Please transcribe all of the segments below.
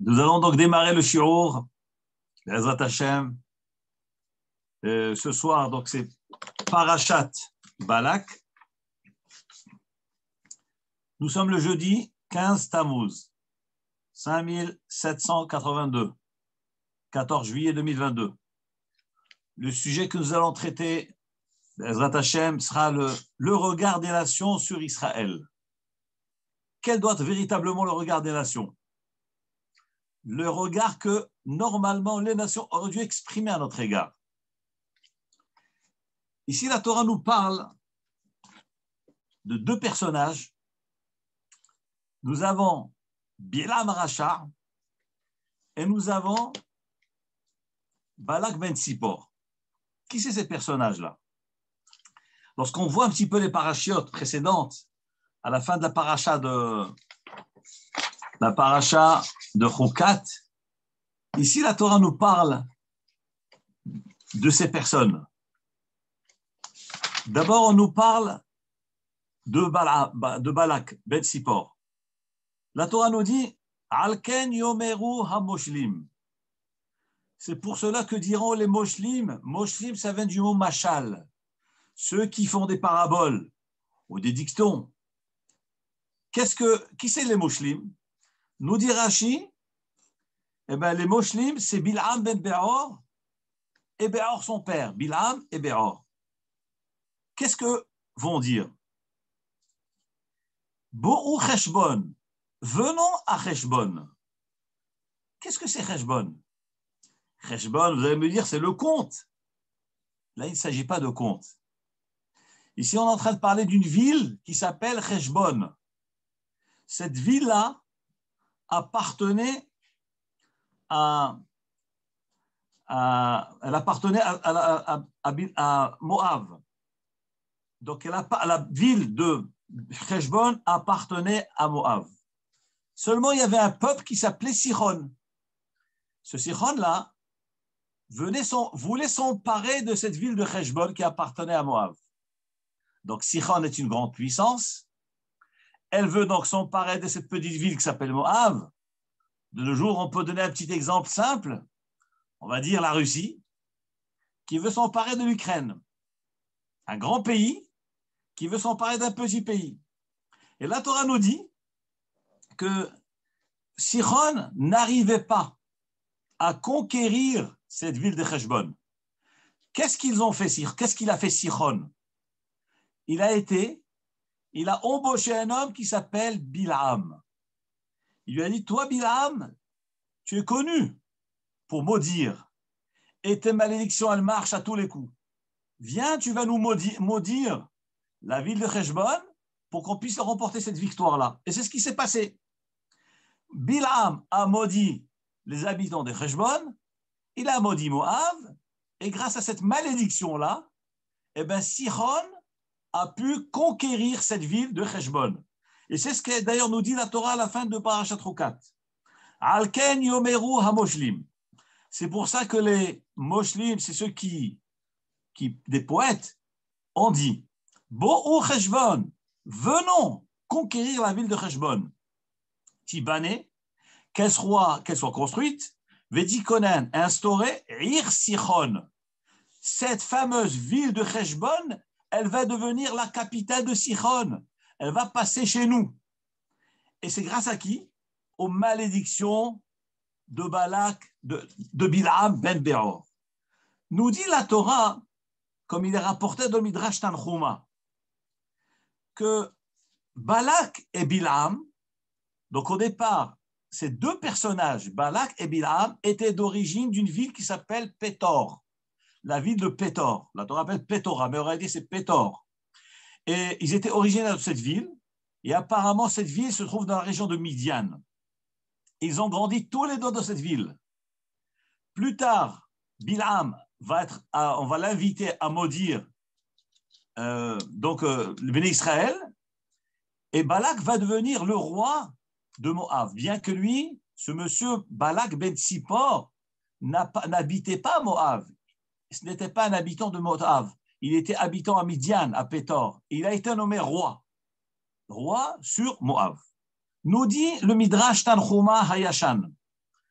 Nous allons donc démarrer le shiur, Bezrat Hashem. Ce soir, donc c'est Parashat Balak. Nous sommes le jeudi 15 Tammuz, 5782, 14 juillet 2022. Le sujet que nous allons traiter, Bezrat Hashem, sera le regard des nations sur Israël. Quel doit être véritablement le regard des nations? Le regard que, normalement, les nations auraient dû exprimer à notre égard. Ici, la Torah nous parle de deux personnages. Nous avons Bilam Rasha et nous avons Balak ben Tzipor. Qui c'est ces personnages-là? Lorsqu'on voit un petit peu les parachiotes précédentes, à la fin de la paracha de Chukat, ici la Torah nous parle de ces personnes. D'abord, on nous parle de Balak ben Tzipor. La Torah nous dit Alken yomeru hamoshlim. C'est pour cela que diront les moshlim. Moshlim, ça vient du mot machal. Ceux qui font des paraboles ou des dictons. Qui c'est les moshlim? Nous dit Rashi, les moshlim, c'est Bil'am ben Be'or et Be'or son père. Bil'am et Be'or. Qu'est-ce que vont dire? Bo'u cheshbon. Venons à Cheshbon. Qu'est-ce que c'est Cheshbon? Cheshbon, vous allez me dire, c'est le compte. Là, il ne s'agit pas de compte. Ici, on est en train de parler d'une ville qui s'appelle Cheshbon. Cette ville-là appartenait à Moab. Donc, la ville de Cheshbon appartenait à Moab. Seulement, il y avait un peuple qui s'appelait Sichon. Ce Sichon-là voulait s'emparer de cette ville de Cheshbon qui appartenait à Moab. Donc, Sichon est une grande puissance. Elle veut donc s'emparer de cette petite ville qui s'appelle Moab. De nos jours, on peut donner un petit exemple simple. On va dire la Russie, qui veut s'emparer de l'Ukraine. Un grand pays qui veut s'emparer d'un petit pays. Et la Torah nous dit que Sichon n'arrivait pas à conquérir cette ville de Cheshbon. Qu'est-ce qu'il a fait Sichon? Il a embauché un homme qui s'appelle Bil'am. Il lui a dit, toi Bil'am, tu es connu pour maudire. Et tes malédictions, elles marchent à tous les coups. Viens, tu vas nous maudire la ville de Cheshbon pour qu'on puisse remporter cette victoire-là. Et c'est ce qui s'est passé. Bil'am a maudit les habitants de Cheshbon, il a maudit Moab, et grâce à cette malédiction-là, Sichon a pu conquérir cette ville de Cheshbon. Et c'est ce que d'ailleurs nous dit la Torah à la fin de Parashat Chukat. Alken yomeru hamoshlim. C'est pour ça que les moshlim, c'est ceux des poètes, ont dit Bo'u Cheshbon, venons conquérir la ville de Cheshbon. Tibane, qu'elle soit construite, Vedikonen, instaurée, Ir Sichon. Cette fameuse ville de Cheshbon, elle va devenir la capitale de Sichon. Elle va passer chez nous. Et c'est grâce à qui? Aux malédictions de Balak, de Bil'am ben Be'or. Nous dit la Torah, comme il est rapporté dans Midrash Tanchuma, que Balak et Bil'am, donc au départ, ces deux personnages, Balak et Bil'am, étaient d'origine d'une ville qui s'appelle Pétor, la ville de Pétor. La Torah appelle Pétora, mais on aurait dit c'est Pétor. Et ils étaient originaires de cette ville, et apparemment cette ville se trouve dans la région de Midian. Ils ont grandi tous les deux dans cette ville. Plus tard, Bil'am on va l'inviter à maudire le Béné Israël, et Balak va devenir le roi de Moab, bien que lui, ce monsieur Balak ben Tzipor, n'habitait pas Moab. Ce n'était pas un habitant de Moab. Il était habitant à Midian, à Pétor. Il a été nommé roi sur Moab. Nous dit le Midrash Tanchuma Hayashan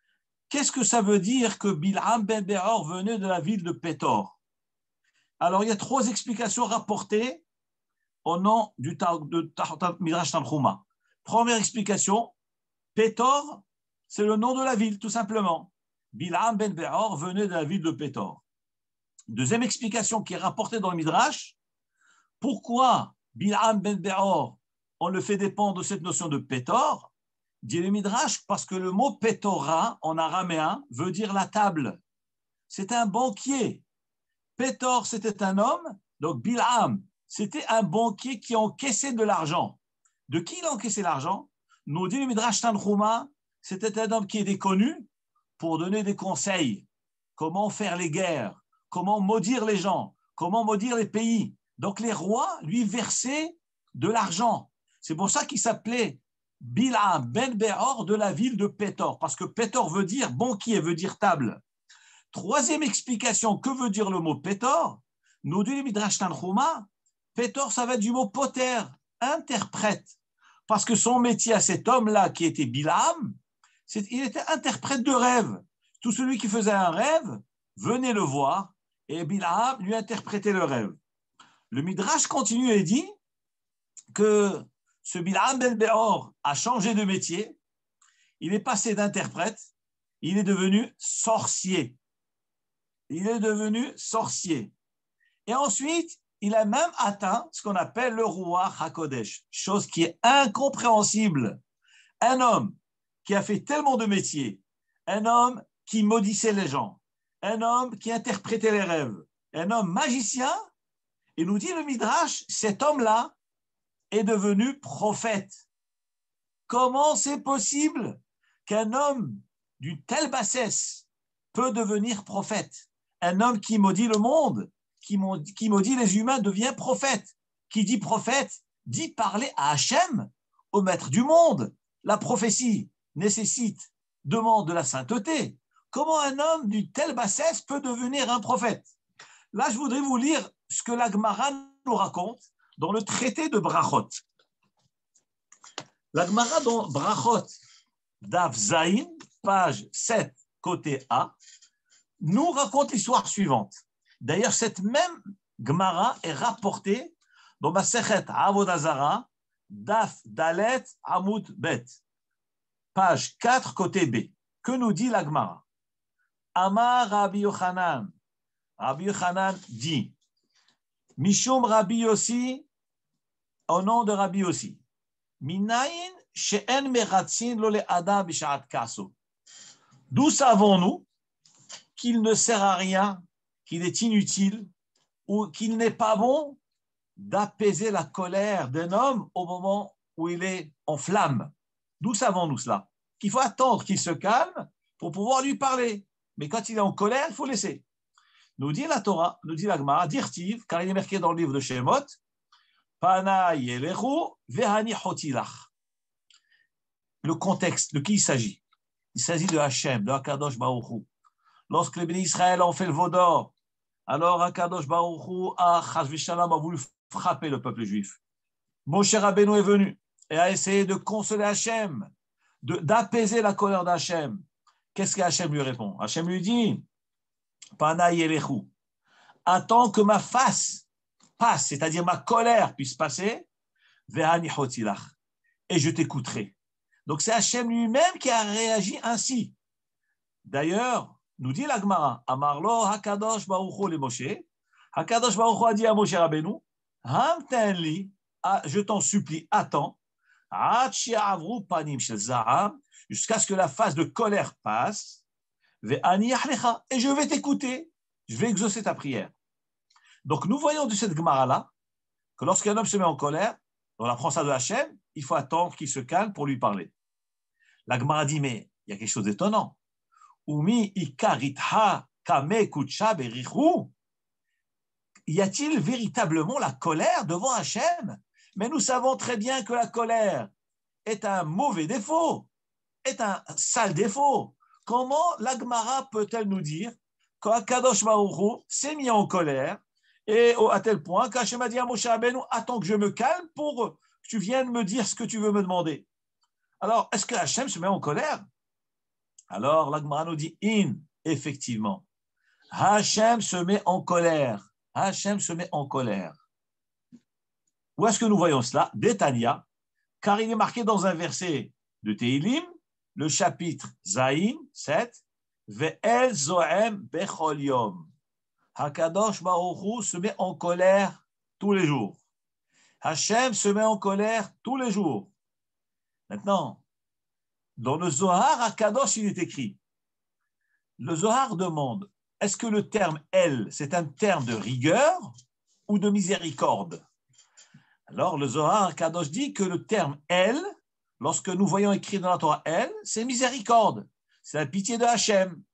Qu'est-ce que ça veut dire que Bil'am ben Be'or venait de la ville de Pétor? Alors, il y a 3 explications rapportées au nom du Midrash Tanchuma. Première explication, Pétor, c'est le nom de la ville, tout simplement. Bil'am ben Be'or venait de la ville de Pétor. Deuxième explication qui est rapportée dans le Midrash, pourquoi Bil'am ben Be'or, on le fait dépendre de cette notion de Pétor? Dit le Midrash, parce que le mot Pétora, en araméen, veut dire la table. C'est un banquier. Pétor, c'était un homme, donc Bil'am, c'était un banquier qui encaissait de l'argent. De qui il encaissait l'argent? Nous dit le Midrash Tanchuma, c'était un homme qui était connu pour donner des conseils. Comment faire les guerres, comment maudire les gens, comment maudire les pays. Donc les rois lui versaient de l'argent. C'est pour ça qu'il s'appelait Bil'am ben Be'or de la ville de Pétor, parce que Pétor veut dire banquier, veut dire table. Troisième explication, que veut dire le mot Pétor? Nous dit le Midrash Tanchuma, Pétor, ça va être du mot poter, interprète. Parce que son métier à cet homme-là, qui était Bil'am, il était interprète de rêve. Tout celui qui faisait un rêve venait le voir et Bil'am lui interprétait le rêve. Le Midrash continue et dit que ce Bil'am ben Be'or a changé de métier, il est passé d'interprète, il est devenu sorcier. Il est devenu sorcier. Et ensuite, il a même atteint ce qu'on appelle le Ruach HaKodesh, chose qui est incompréhensible. Un homme qui a fait tellement de métiers, un homme qui maudissait les gens, un homme qui interprétait les rêves, un homme magicien, et nous dit le Midrash, cet homme-là est devenu prophète. Comment c'est possible qu'un homme d'une telle bassesse peut devenir prophète? Un homme qui maudit le monde, qui maudit les humains, devient prophète. Qui dit prophète, dit parler à Hachem, au maître du monde. La prophétie nécessite, demande de la sainteté. Comment un homme d'une telle bassesse peut devenir un prophète? Là, je voudrais vous lire ce que la Gemara nous raconte dans le traité de Brachot. La Gemara dans Brachot, Daf Zayin, page 7, côté A, nous raconte l'histoire suivante. D'ailleurs, cette même Gemara est rapportée dans Masechet Avodah Zara, Daf Dalet Amud Bet, page 4, côté B. Que nous dit la Gemara? Amar Rabbi Yochanan. Rabbi Yochanan dit, Mishum Rabbi Yossi, au nom de Rabbi Yossi, Minayin she'en meratzin lo le'adam b'sha'at kaso. D'où savons-nous qu'il ne sert à rien, qu'il est inutile, ou qu'il n'est pas bon d'apaiser la colère d'un homme au moment où il est en flamme? D'où savons-nous cela? Qu'il faut attendre qu'il se calme pour pouvoir lui parler. Mais quand il est en colère, il faut laisser. Nous dit la Torah, nous dit la Gemara, dirtiv, car il est marqué dans le livre de Shemot, Pana yelechu vehani hotilach. Le contexte, de qui il s'agit? Il s'agit de Hachem, de Hakadosh Baruch Hu. Lorsque les bénis Israël ont fait le veau d'or, alors Hakadosh Baruch Hu a voulu frapper le peuple juif. Moshe Rabbeinu est venu et a essayé de consoler Hachem, d'apaiser la colère d'Hachem. Qu'est-ce que Hachem lui répond? Hachem lui dit, Pana yelechu, attends que ma face passe, c'est-à-dire ma colère puisse passer, vehani hotilach, et je t'écouterai. Donc c'est Hachem lui-même qui a réagi ainsi. D'ailleurs, nous dit la Gemara, Amarlo Hakadosh Baruch Hu le Moshe, Hakadosh Baruch Hu a dit à Moshe Rabbeinu, Hamten li, je t'en supplie, attends, Ad she'avru panim shel za'am, jusqu'à ce que la phase de colère passe, ve'ani achlecha, et je vais t'écouter, je vais exaucer ta prière. Donc nous voyons de cette Gemara-là que lorsqu'un homme se met en colère, on apprend ça de Hachem, il faut attendre qu'il se calme pour lui parler. La Gemara dit, mais il y a quelque chose d'étonnant. Umi ikaritha kame kutsha berichu. Y a-t-il véritablement la colère devant Hachem? Mais nous savons très bien que la colère est un mauvais défaut, est un sale défaut. Comment la Gemara peut-elle nous dire qu'Akadosh Baruch Hu s'est mis en colère et à tel point qu'Hachem a dit à Moshe Rabbeinu, attends que je me calme pour que tu viennes me dire ce que tu veux me demander. Alors, est-ce que Hachem se met en colère? Alors, la Gemara nous dit in, effectivement. Hachem se met en colère. Hachem se met en colère. Où est-ce que nous voyons cela? D'Etania, car il est marqué dans un verset de Teilim, le chapitre Zayin 7, Ve'el zoem bechol yom. Hakadosh Baruch Hu se met en colère tous les jours. Hachem se met en colère tous les jours. Maintenant, dans le Zohar, Hakadosh, il est écrit. Le Zohar demande, est-ce que le terme El, c'est un terme de rigueur ou de miséricorde? Alors, le Zohar Hakadosh dit que le terme El, lorsque nous voyons écrit dans la Torah El, c'est miséricorde. C'est la pitié de Hachem.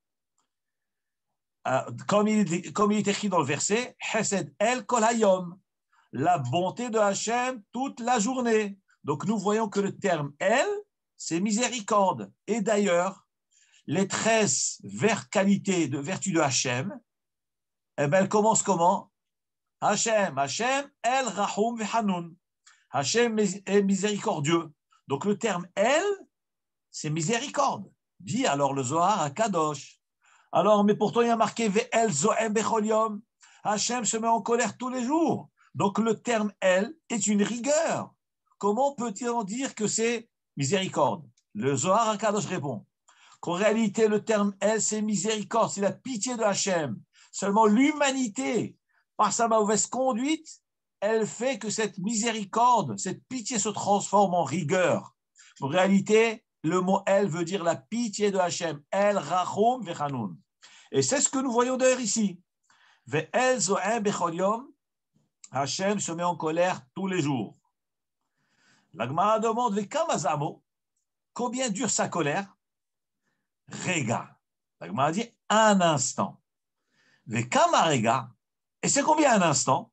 Comme il est écrit dans le verset, Chesed El Kol Hayom, la bonté de Hachem toute la journée. Donc nous voyons que le terme El, c'est miséricorde. Et d'ailleurs, les 13 qualités de vertu de Hachem, eh ben, elles commencent comment? Hachem, El Rahum V'Hanun. Hachem est miséricordieux. Donc le terme El, c'est miséricorde. Dit alors le Zohar à Kadosh. Alors, mais pourtant, il y a marqué Ve'el zoem bechol yom. Hachem se met en colère tous les jours. Donc, le terme El est une rigueur. Comment peut-il en dire que c'est miséricorde? Le Zohar HaKadosh répond qu'en réalité, le terme El, c'est miséricorde, c'est la pitié de Hachem. Seulement, l'humanité, par sa mauvaise conduite, elle fait que cette miséricorde, cette pitié se transforme en rigueur. En réalité, le mot El veut dire la pitié de Hachem. El Rachum Vechanun. Et c'est ce que nous voyons d'ailleurs ici. Ve'el zoem bechol yom. Hachem se met en colère tous les jours. La Gemara demande Ve'kamazamo. Combien dure sa colère? Rega. La Gemara dit un instant. Ve'kamarega. Et c'est combien un instant?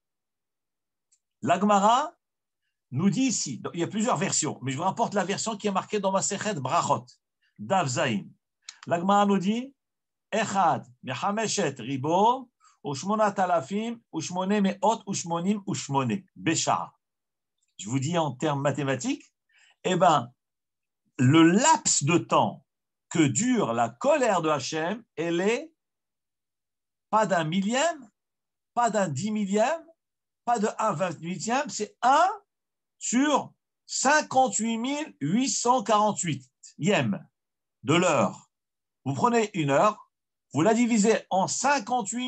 La Gemara nous dit ici, il y a plusieurs versions, mais je vous rapporte la version qui est marquée dans ma Masechet Brachot, Dav Zayin. La Gemara nous dit Echad, Mechameshet Ribo, Ushmonat Alafim, Ushmone Meot, Ushmonim, Ushmone, Béchar. Je vous dis en termes mathématiques, eh bien, le laps de temps que dure la colère de Hachem, elle est pas d'un millième, pas d'un 10 millième, pas de 1/28e, c'est 1 sur 58 848 de l'heure. Vous prenez une heure, vous la divisez en 58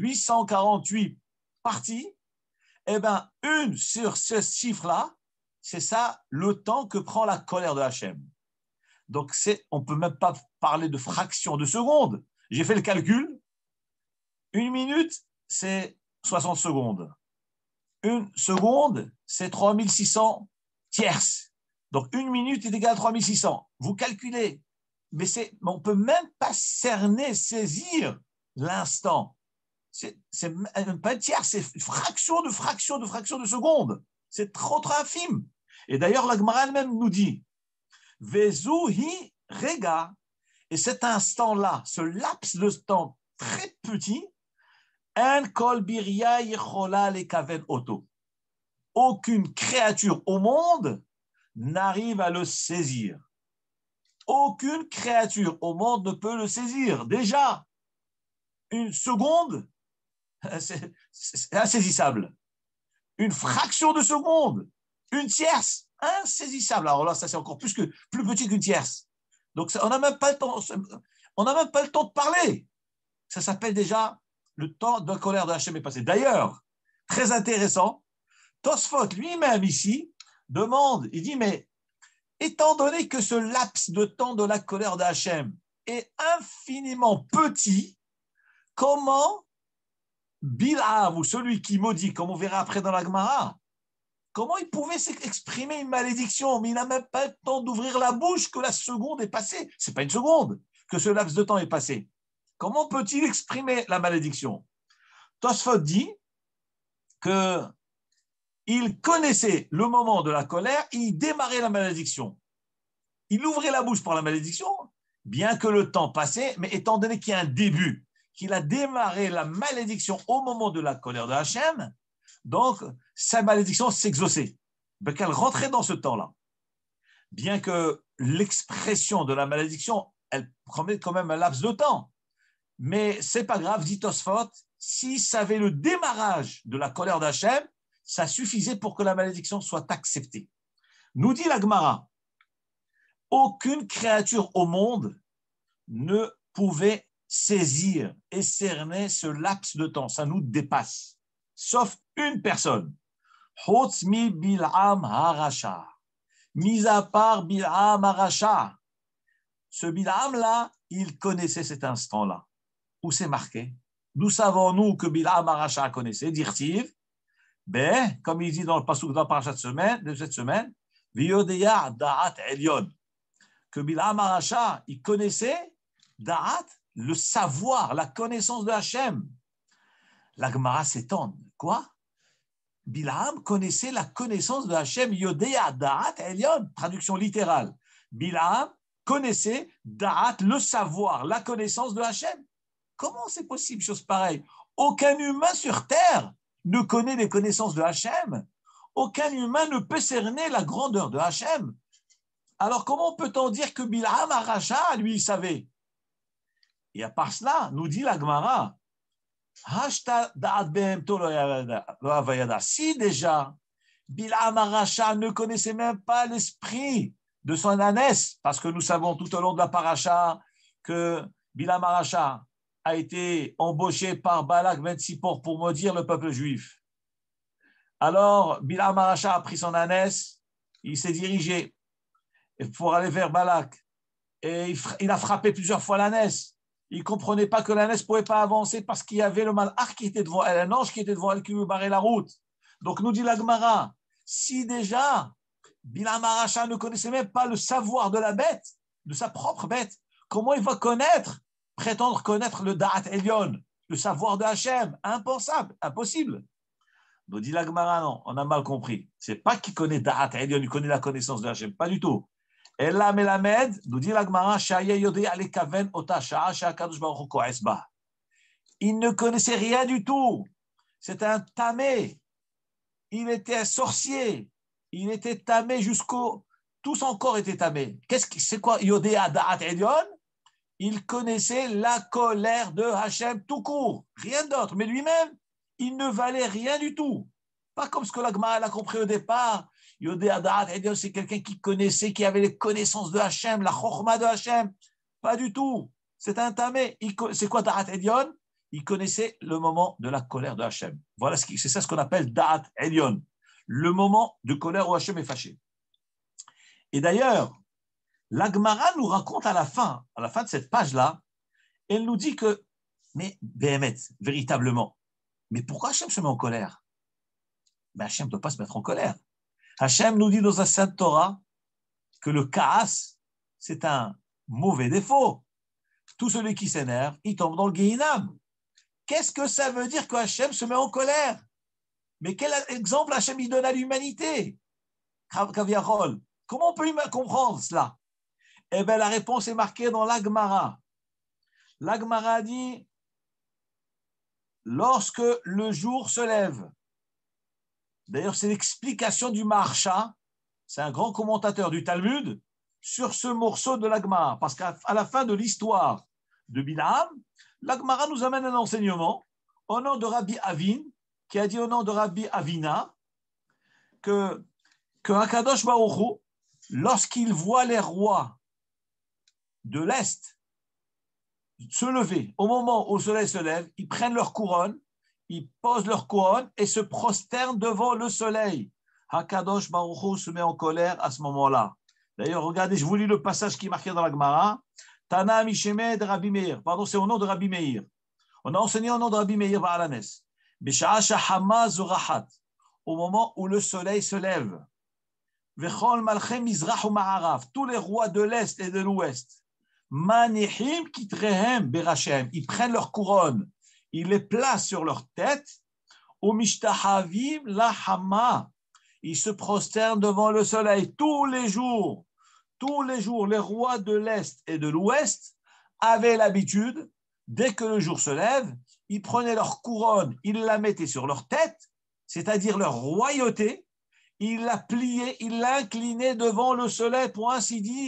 848 parties, et bien, une sur ce chiffre-là, c'est ça le temps que prend la colère de Hachem. Donc, on ne peut même pas parler de fraction de seconde. J'ai fait le calcul. Une minute, c'est 60 secondes. Une seconde, c'est 3600 tierces. Donc, une minute est égale à 3600. Vous calculez. Mais on ne peut même pas cerner, saisir l'instant. C'est même pas une tierce, c'est fraction de seconde. C'est trop infime. Et d'ailleurs, la Gemara elle-même nous dit Vezuhi rega. Et cet instant-là, ce laps de temps très petit, en kol birya yechola lekaven oto. Aucune créature au monde n'arrive à le saisir. Aucune créature au monde ne peut le saisir. Déjà, une seconde, c'est insaisissable. Une fraction de seconde, une tierce, insaisissable. Alors là, ça c'est encore plus petit qu'une tierce. Donc on n'a même pas le temps. On n'a même pas le temps de parler. Ça s'appelle déjà le temps de la colère de Hachem est passé. D'ailleurs, très intéressant, Tosfot lui-même ici demande, il dit, mais étant donné que ce laps de temps de la colère de Hachem est infiniment petit, comment Bil'av, ou celui qui maudit, comme on verra après dans la Gemara, comment il pouvait exprimer une malédiction, mais il n'a même pas le temps d'ouvrir la bouche que la seconde est passée. Ce n'est pas une seconde que ce laps de temps est passé. Comment peut-il exprimer la malédiction? Tosfot dit qu'il connaissait le moment de la colère, il démarrait la malédiction. Il ouvrait la bouche pour la malédiction, bien que le temps passait, mais étant donné qu'il y a un début, qu'il a démarré la malédiction au moment de la colère de Hachem, donc sa malédiction s'exauçait, qu'elle rentrait dans ce temps-là. Bien que l'expression de la malédiction elle promet quand même un laps de temps. Mais c'est pas grave, dit Tosfot, si ça avait le démarrage de la colère d'Hachem, ça suffisait pour que la malédiction soit acceptée. Nous dit la Gemara, aucune créature au monde ne pouvait saisir et cerner ce laps de temps. Ça nous dépasse. Sauf une personne. Chutz mi Bil'am Harasha. Mis à part Bil'am Harasha. Ce Bil'am-là, il connaissait cet instant-là. Où c'est marqué? D'où savons-nous que Bil'am Harasha connaissait? Dirtiv. Ben, comme il dit dans le pasuk dans Parashat de cette semaine, V'yodeya da'at elyon. Que Bil'am Harasha, il connaissait da'at, le savoir, la connaissance de Hachem. La Gemara s'étonne. Quoi? Bil'am connaissait la connaissance de Hachem, Yodeya da'at elyon, traduction littérale. Bil'am connaissait da'at, le savoir, la connaissance de Hachem. Comment c'est possible, chose pareille? Aucun humain sur terre ne connaît les connaissances de Hachem. Aucun humain ne peut cerner la grandeur de Hachem. Alors comment peut-on dire que Bil'am Harasha, lui, il savait? Et à part cela, nous dit la Gemara, si déjà Bil'am Harasha ne connaissait même pas l'esprit de son ânesse, parce que nous savons tout au long de la paracha que Bil'am Harasha a été embauché par Balak ben Tzipor pour maudire le peuple juif. Alors, Bil'am Harasha a pris son ânesse, il s'est dirigé pour aller vers Balak. Et il a frappé plusieurs fois l'ânesse. Il ne comprenait pas que l'ânesse ne pouvait pas avancer parce qu'il y avait le malach qui était devant elle, un ange qui était devant elle qui lui barrait la route. Donc, nous dit la Gemara, si déjà Bil'am Harasha ne connaissait même pas le savoir de la bête, de sa propre bête, comment il va prétendre connaître le Da'at Elyon, le savoir de Hachem? Impensable, impossible. Nous dit la Gemara, non, on a mal compris. C'est pas qu'il connaît Da'at Elyon, il connaît la connaissance de Hachem, pas du tout. Ella melamed, nous dit la Gemara, il ne connaissait rien du tout. C'était un tamé. Il était un sorcier. Il était tamé jusqu'au... Tout son corps était tamé. C'est quoi Yodéa Da'at Elyon? Il connaissait la colère de Hachem tout court. Rien d'autre. Mais lui-même, il ne valait rien du tout. Pas comme ce que la Gemara a compris au départ. Yodéa Da'at Elyon, c'est quelqu'un qui connaissait, qui avait les connaissances de Hachem, la chokhma de Hachem. Pas du tout. C'est un tamé. C'est quoi Da'at Elyon? Il connaissait le moment de la colère de Hachem. Voilà, c'est ça ce qu'on appelle Da'at Elyon. Le moment de colère où Hachem est fâché. Et d'ailleurs, la Gemara nous raconte à la fin de cette page-là, elle nous dit que, mais Béhémet, véritablement, mais pourquoi Hachem se met en colère? Ben Hachem ne doit pas se mettre en colère. Hachem nous dit dans sa Sainte Torah que le kaas, c'est un mauvais défaut. Tout celui qui s'énerve, il tombe dans le Gehinam. Qu'est-ce que ça veut dire que Hachem se met en colère? Mais quel exemple Hachem il donne à l'humanité? Kaviarol. Comment on peut comprendre cela? Eh bien, la réponse est marquée dans la Gemara. La Gemara dit, lorsque le jour se lève, d'ailleurs, c'est l'explication du Maharsha, c'est un grand commentateur du Talmud, sur ce morceau de la Gemara. Parce qu'à la fin de l'histoire de Bil'am, la Gemara nous amène un enseignement au nom de Rabbi Avin, qui a dit au nom de Rabbi Avina, que Akadosh Baruch Hu, lorsqu'il voit les rois de l'Est se lever, au moment où le soleil se lève, ils prennent leur couronne, ils posent leur couronne et se prosternent devant le soleil. Hakadosh Baruch Hu se met en colère à ce moment-là. D'ailleurs, regardez, je vous lis le passage qui est marqué dans la Gemara. Tana Mishémed de Rabbi Meir. Pardon, c'est au nom de Rabbi Meir. On a enseigné au nom de Rabbi Meir Ba'alanes. Bisha'a shahama zurahat. Au moment où le soleil se lève. Vechol malchem mizrach ou ma'arav. Tous les rois de l'Est et de l'Ouest. Manihim kitrehem berachem. Ils prennent leur couronne, ils les placent sur leur tête. Au mishtahavim la hama. Ils se prosternent devant le soleil tous les jours. Tous les jours, les rois de l'Est et de l'Ouest avaient l'habitude, dès que le jour se lève, ils prenaient leur couronne, ils la mettaient sur leur tête, c'est-à-dire leur royauté, ils la pliaient, ils l'inclinaient devant le soleil, pour ainsi dire.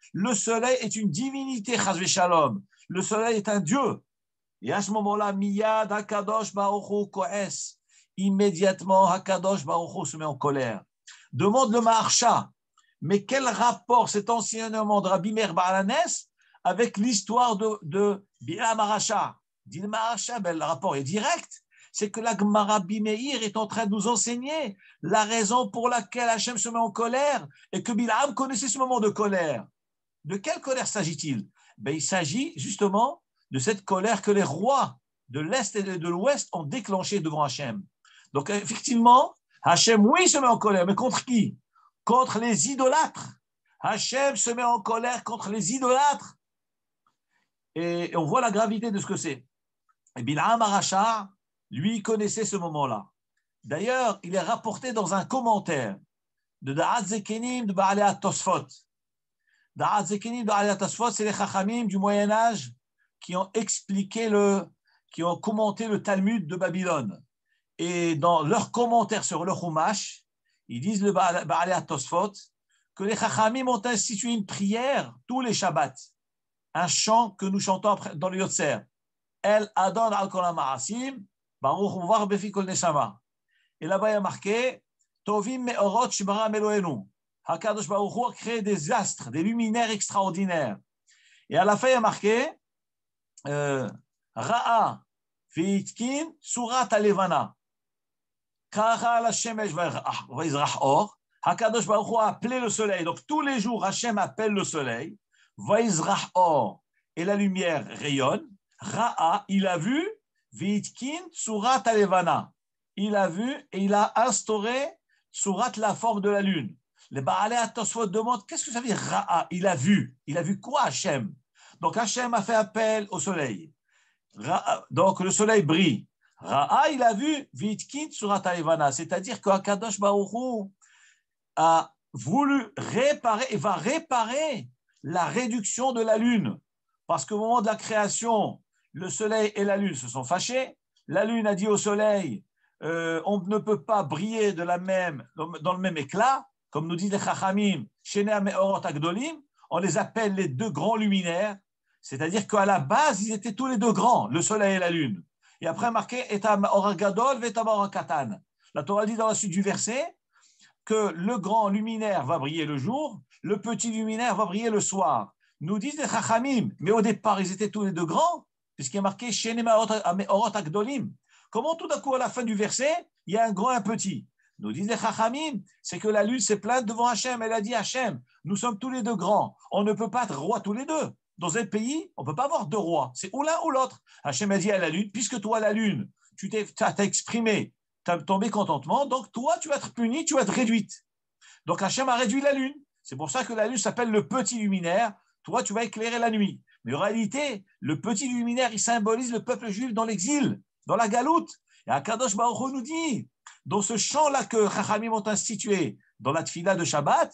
Le soleil est une divinité, chas v'shalom. Le soleil est un Dieu. Et à ce moment-là, Miyad Hakadosh Baruch Hu Koes. Immédiatement, Hakadosh Baruch Hu se met en colère. Demande le Maharsha. Mais quel rapport cet enseignement de Rabbi Meir Baal HaNes avec l'histoire de Bilam Aracha? Dit le Maharsha, ben, le rapport est direct. C'est que la Gemara Rabbi Meir est en train de nous enseigner la raison pour laquelle Hachem se met en colère et que Bilam connaissait ce moment de colère. De quelle colère s'agit-il? Ben, il s'agit justement de cette colère que les rois de l'Est et de l'Ouest ont déclenchée devant Hachem. Donc, effectivement, Hachem, oui, se met en colère, mais contre qui? Contre les idolâtres. Hachem se met en colère contre les idolâtres. Et on voit la gravité de ce que c'est. Et Bilam Aracha, lui, connaissait ce moment-là. D'ailleurs, il est rapporté dans un commentaire de Da'at Zekenim de Baalei Tosfot. Da'at Zekenim de Baalei Tosfot, c'est les Chachamim du Moyen-Âge qui ont expliqué qui ont commenté le Talmud de Babylone. Et dans leur commentaire sur le Chumash, ils disent le Baalei Tosfot que les Chachamim ont institué une prière tous les Shabbats, un chant que nous chantons dans le Yotzer. El Adon al Kol HaMa'asim, Baruch Uvar Befi Kol Neshama. Et là-bas, il y a marqué Tovim Me'orot Shibara Eloheinu. Hakadosh Baruch Hu a créé des astres, des luminaires extraordinaires. Et à la fin, il y a marqué Ra'a Ve'itkin Surat Alevana. Kara la Shemesh Va'izrach Or. Hakadosh Baruch Hu a appelé le soleil. Donc tous les jours, Hachem appelle le soleil. Va'izrach Or. Et la lumière rayonne. Ra'a, il a vu. Ve'itkin Surat Alevana. Il a vu et il a instauré Surat, la forme de la lune. Les Baalei Tosfot demandent qu'est-ce que ça veut dire Ra'a? Il a vu. Il a vu quoi Hachem? Donc Hachem a fait appel au soleil. Donc le soleil brille. Ra'a, il a vu Vitkin Surat Alevana, c'est-à-dire que Hakadosh Baruch Hu a voulu réparer et va réparer la réduction de la lune. Parce qu'au moment de la création, le soleil et la lune se sont fâchés. La lune a dit au soleil on ne peut pas briller dans le même éclat, comme nous disent les Chachamim, Shenei Me'orot Agdolim, on les appelle les deux grands luminaires, c'est-à-dire qu'à la base, ils étaient tous les deux grands, le soleil et la lune. Et après, marqué Eta Me'or Gadol Veta Me'or Katan. La Torah dit dans la suite du verset que le grand luminaire va briller le jour, le petit luminaire va briller le soir. Nous disent les Chachamim, mais au départ, ils étaient tous les deux grands, puisqu'il y a marqué Shenei Me'orot Agdolim. Comment tout d'un coup, à la fin du verset, il y a un grand et un petit? Nous disent les Chachamim, c'est que la lune s'est plainte devant Hachem. Elle a dit Hachem, nous sommes tous les deux grands. On ne peut pas être roi tous les deux. Dans un pays, on ne peut pas avoir deux rois. C'est ou l'un ou l'autre. Hachem a dit à la lune, puisque toi, la lune, tu t'as exprimé ton mécontentement, donc toi, tu vas être puni, tu vas être réduite. Donc Hachem a réduit la lune. C'est pour ça que la lune s'appelle le petit luminaire. Toi, tu vas éclairer la nuit. Mais en réalité, le petit luminaire, il symbolise le peuple juif dans l'exil, dans la galoute. Et Hakadosh Baruch Hu nous dit, dans ce chant-là que Chachamim ont institué dans la tfila de Shabbat,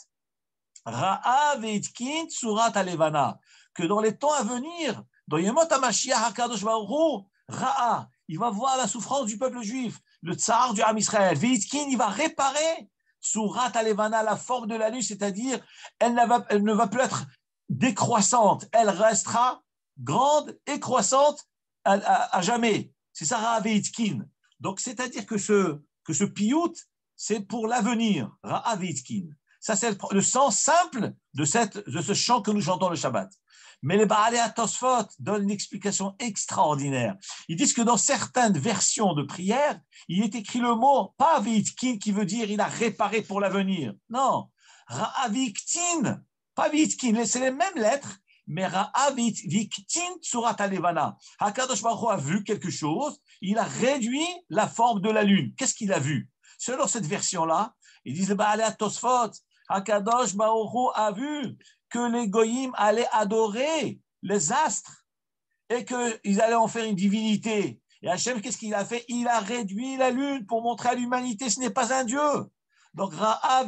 Ra'a ve'itkin surat alevana, que dans les temps à venir, dans Yemot HaMashiach, Hakadosh Baruch Hu, Ra'a, il va voir la souffrance du peuple juif, le tsar du Ham Israël. Ve'itkin, il va réparer surat alevana, la forme de la lune, c'est-à-dire elle ne va plus être décroissante, elle restera grande et croissante à jamais. C'est ça, Ra'a ve'itkin. Donc, c'est-à-dire que ce piout, c'est pour l'avenir. Ra'a ve'itkin. Ça, c'est le sens simple de ce chant que nous chantons le Shabbat. Mais les Baalei Tosfot donnent une explication extraordinaire. Ils disent que dans certaines versions de prière, il est écrit le mot pas ve'itkin qui veut dire il a réparé pour l'avenir. Non. Ra'a ve'itkin. Pas ve'itkin. C'est les mêmes lettres. Mais Ra'a ve'itkin surat alevana. Hakadosh Baruch Hu a vu quelque chose. Il a réduit la forme de la lune. Qu'est-ce qu'il a vu? Selon cette version-là, ils disent le Baalei Tosfot, Hakadosh Baruch Hu a vu que les goyim allaient adorer les astres et qu'ils allaient en faire une divinité. Et Hachem, qu'est-ce qu'il a fait? Il a réduit la lune pour montrer à l'humanité ce n'est pas un dieu. Donc Ra'a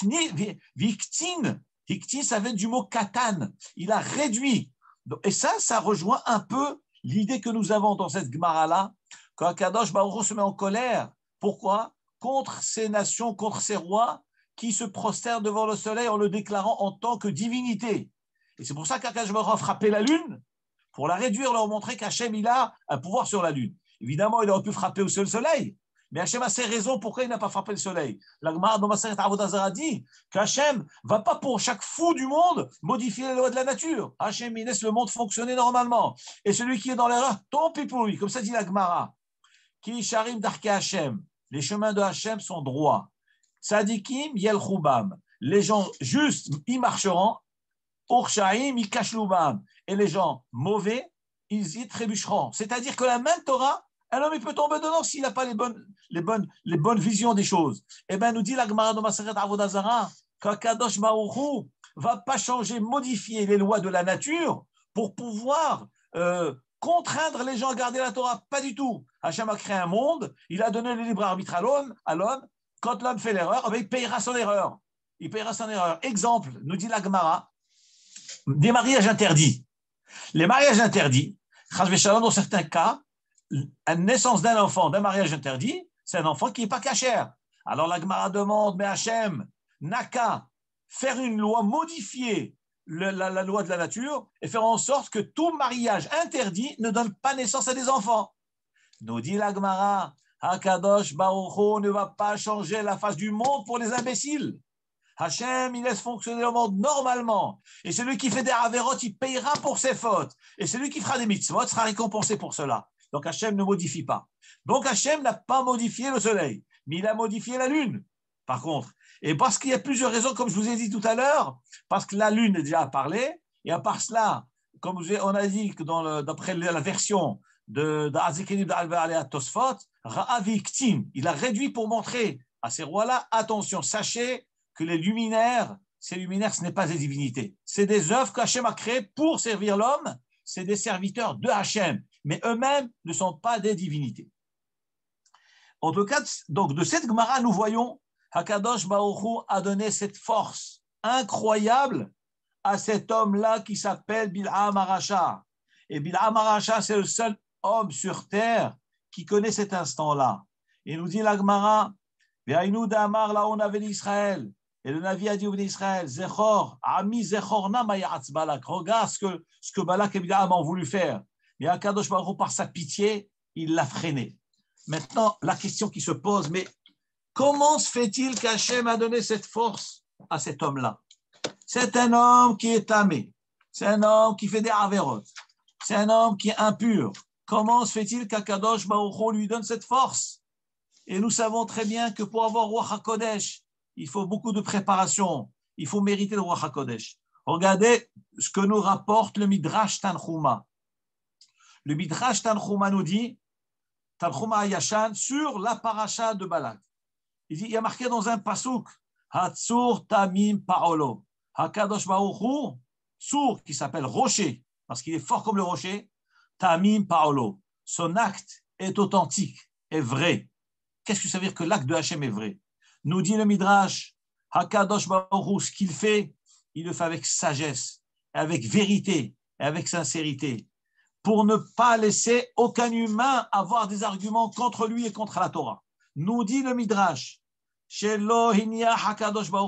Viktin, Viktin, ça vient du mot katan. Il a réduit. Et ça rejoint un peu l'idée que nous avons dans cette Gemara-là, quand Kadosh Baruch Hu se met en colère. Pourquoi? Contre ces nations, contre ces rois qui se prosternent devant le soleil en le déclarant en tant que divinité. Et c'est pour ça qu'Akadosh Baruch Hu a frappé la lune, pour la réduire, leur montrer qu'Hachem, il a un pouvoir sur la lune. Évidemment, il aurait pu frapper aussi le soleil, mais Hachem a ses raisons pourquoi il n'a pas frappé le soleil. La Gemara dans Maseret Avodah Zarah dit qu'Hachem ne va pas pour chaque fou du monde modifier les lois de la nature. Hachem, il laisse le monde fonctionner normalement. Et celui qui est dans l'erreur, tant pis pour lui. Comme ça dit la Gemara. Ki sharim darke Hachem. Les chemins de Hachem sont droits. Tzadikim yel chubam. Les gens justes, ils marcheront. Urshaim, ils cachent l'oubam. Et les gens mauvais, ils y trébucheront. C'est-à-dire que la même Torah, un homme il peut tomber dedans s'il n'a pas les bonnes visions des choses. Eh bien, nous dit la Gemara de Maseret Avodah Zarah qu'Akadosh Baruch Hu va pas changer, modifier les lois de la nature pour pouvoir contraindre les gens à garder la Torah. Pas du tout. Hachem a créé un monde, il a donné le libre arbitre à l'homme. Quand l'homme fait l'erreur, eh bien, il payera son erreur. Il payera son erreur. Exemple, nous dit la Gemara, des mariages interdits. Les mariages interdits, dans certains cas, la naissance d'un enfant, d'un mariage interdit, c'est un enfant qui n'est pas cachère. Alors la Gemara demande, mais Hachem n'a qu'à faire une loi, modifier la loi de la nature et faire en sorte que tout mariage interdit ne donne pas naissance à des enfants. Nous dit la Gemara, Hakadosh Baruch Hu ne va pas changer la face du monde pour les imbéciles. Hachem, il laisse fonctionner le monde normalement. Et celui qui fait des avérots, il payera pour ses fautes. Et celui qui fera des mitzvot sera récompensé pour cela. Donc Hachem ne modifie pas. Donc Hachem n'a pas modifié le soleil, mais il a modifié la lune, par contre. Et parce qu'il y a plusieurs raisons, comme je vous ai dit tout à l'heure, parce que la lune est déjà parlé, et à part cela, comme on a dit que d'après la version de Azekeni d'Alve'alea Tosfot, Ra'aviktim, il a réduit pour montrer à ces rois-là, attention, sachez que les luminaires, ces luminaires, ce n'est pas des divinités. C'est des œuvres qu'Hachem a créées pour servir l'homme, c'est des serviteurs de Hachem, mais eux-mêmes ne sont pas des divinités. En tout cas, donc de cette Gemara, nous voyons Hakadosh Baruch Hu a donné cette force incroyable à cet homme-là qui s'appelle Bil'am Arasha. Et Bil'am Arasha, c'est le seul homme sur terre qui connaît cet instant-là. Et nous dit la Gemara, Ve'ainu d'Amar la on avait d'Israël. Et le Navi a dit au d'Israël, Zechor, Ami Zechorna Mayatz Balak. Regarde ce que Balak et Bil'am ont voulu faire. Et Hakadosh Baruch Hu, par sa pitié, il l'a freiné. Maintenant, la question qui se pose, mais comment se fait-il qu'Hachem a donné cette force à cet homme-là? C'est un homme qui est tamé. C'est un homme qui fait des avérotes. C'est un homme qui est impur. Comment se fait-il qu'Akadosh Baruch Hu lui donne cette force? Et nous savons très bien que pour avoir Ruach HaKodesh, il faut beaucoup de préparation. Il faut mériter le Ruach HaKodesh. Regardez ce que nous rapporte le Midrash Tanchuma. Le Midrash Tanchuma nous dit, Tanchuma Yashan, sur la paracha de Balak. Il y a marqué dans un pasouk, Hatzur Tamim Paolo. Hakadosh Baruch Hu, Sour, qui s'appelle rocher, parce qu'il est fort comme le rocher, Tamim Paolo. Son acte est authentique, est vrai. Qu'est-ce que ça veut dire que l'acte de Hachem est vrai? Nous dit le Midrash, Hakadosh Baruch Hu, ce qu'il fait, il le fait avec sagesse, avec vérité et avec sincérité, pour ne pas laisser aucun humain avoir des arguments contre lui et contre la Torah. Nous dit le Midrash, Hakadosh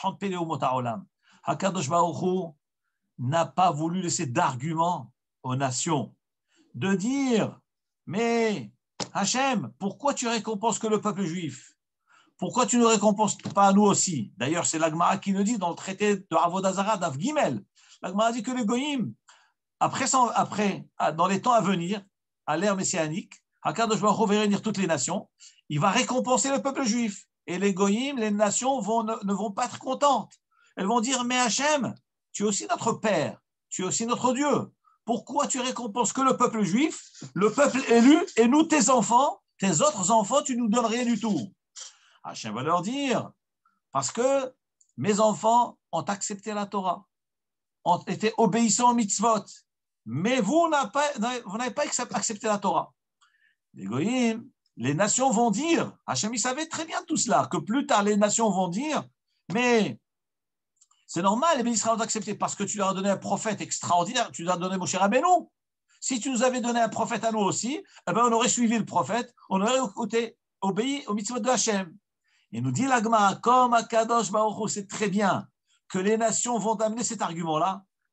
Baruch Hu n'a pas voulu laisser d'arguments aux nations, de dire, mais Hachem, pourquoi tu récompenses que le peuple juif? Pourquoi tu ne récompenses pas nous aussi? D'ailleurs, c'est la Gemara qui nous dit dans le traité de Avodah Zarah d'Av Gimel, la Gemara dit que les Goïm, après, dans les temps à venir, à l'ère messianique, Hakadosh Baruch Hu va réunir toutes les nations, il va récompenser le peuple juif. Et les Goïm, les nations ne vont pas être contentes. Elles vont dire, mais Hachem, tu es aussi notre Père, tu es aussi notre Dieu. Pourquoi tu récompenses que le peuple juif, le peuple élu, et nous, tes enfants, tes autres enfants, tu ne nous donnes rien du tout? Hachem va leur dire, parce que mes enfants ont accepté la Torah, ont été obéissants aux mitzvot, mais vous n'avez pas accepté la Torah. Les Goïm, les nations vont dire, Hachem il savait très bien tout cela, que plus tard les nations vont dire, mais c'est normal, les Israël ont accepté parce que tu leur as donné un prophète extraordinaire, tu leur as donné Moshe Rabbeinu. Si tu nous avais donné un prophète à nous aussi, eh ben on aurait suivi le prophète, on aurait écouté, obéi au mitzvot de Hachem. Et nous dit la Gemara, comme Akadosh Baruch Hu, c'est très bien que les nations vont amener cet argument-là,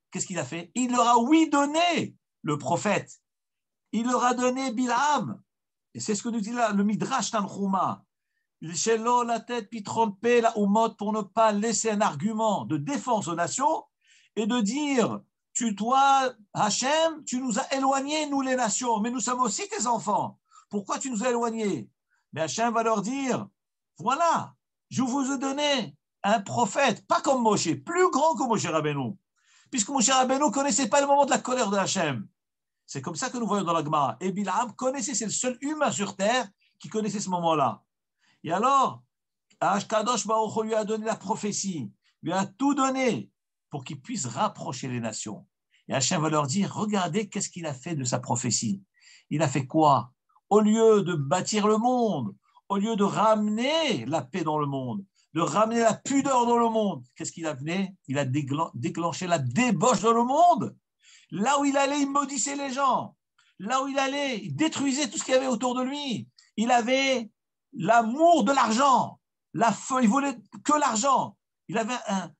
qu'est-ce qu'il a fait? Il leur a, oui, donné le prophète. Il leur a donné Bilham. Et c'est ce que nous dit là le Midrash Tanchuma. Shelo la tête, puis tromper la Umot pour ne pas laisser un argument de défense aux nations et de dire, toi, Hachem, tu nous as éloignés, nous les nations, mais nous sommes aussi tes enfants. Pourquoi tu nous as éloignés? Mais Hachem va leur dire, voilà, je vous ai donné un prophète, pas comme Moshe, plus grand que Moshe Rabbeinu, puisque Moshe Rabbeinu ne connaissait pas le moment de la colère de Hachem. C'est comme ça que nous voyons dans la Gemara. Et Bilham connaissait, c'est le seul humain sur terre qui connaissait ce moment-là. Et alors, Kadosh Baruch Hu lui a donné la prophétie, lui a tout donné pour qu'il puisse rapprocher les nations. Et Hachem va leur dire, regardez qu'est-ce qu'il a fait de sa prophétie. Il a fait quoi? Au lieu de bâtir le monde, au lieu de ramener la paix dans le monde, de ramener la pudeur dans le monde, qu'est-ce qu'il a fait? Il a déclenché la débauche dans le monde. Là où il allait, il maudissait les gens. Là où il allait, il détruisait tout ce qu'il y avait autour de lui. Il avait l'amour de l'argent. Il voulait que l'argent. Il avait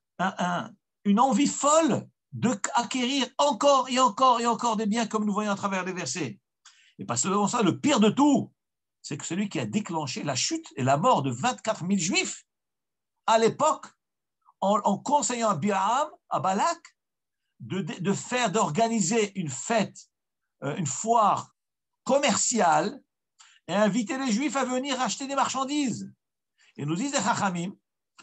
une envie folle d'acquérir encore et encore et encore des biens, comme nous voyons à travers les versets. Et pas seulement ça, le pire de tout, c'est que celui qui a déclenché la chute et la mort de 24 000 juifs à l'époque, en conseillant à Bilham, à Balak, d'organiser une fête, une foire commerciale et inviter les Juifs à venir acheter des marchandises. Et nous disent les Chachamim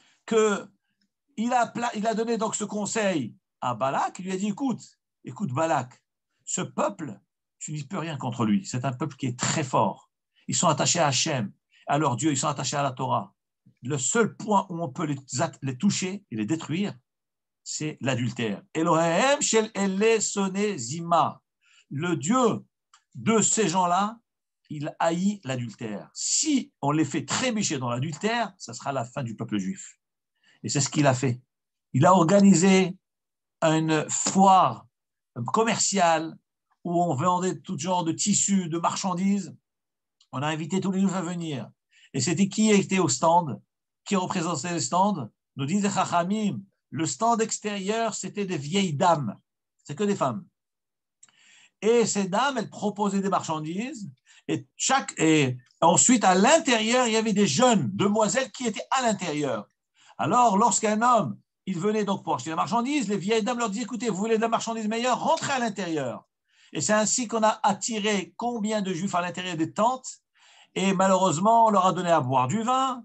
qu'il a donné donc ce conseil à Balak. Il lui a dit, écoute Balak, ce peuple, tu n'y peux rien contre lui. C'est un peuple qui est très fort. Ils sont attachés à Hachem, à leur Dieu, ils sont attachés à la Torah. Le seul point où on peut les toucher et les détruire, c'est l'adultère. Elohim shel ele soné zima. Le Dieu de ces gens-là, il haït l'adultère. Si on les fait trébucher dans l'adultère, ça sera la fin du peuple juif. Et c'est ce qu'il a fait. Il a organisé une foire commerciale où on vendait tout genre de tissus, de marchandises. On a invité tous les Juifs à venir. Et c'était qui était au stand? Qui représentait le stand? Nous disent les Chachamim, le stand extérieur, c'était des vieilles dames. C'est que des femmes. Et ces dames, elles proposaient des marchandises. Et ensuite, à l'intérieur, il y avait des jeunes demoiselles qui étaient à l'intérieur. Alors, lorsqu'un homme, il venait donc pour acheter la marchandise, les vieilles dames leur disaient, écoutez, vous voulez de la marchandise meilleure, rentrez à l'intérieur. Et c'est ainsi qu'on a attiré combien de juifs à l'intérieur des tentes. Et malheureusement, on leur a donné à boire du vin.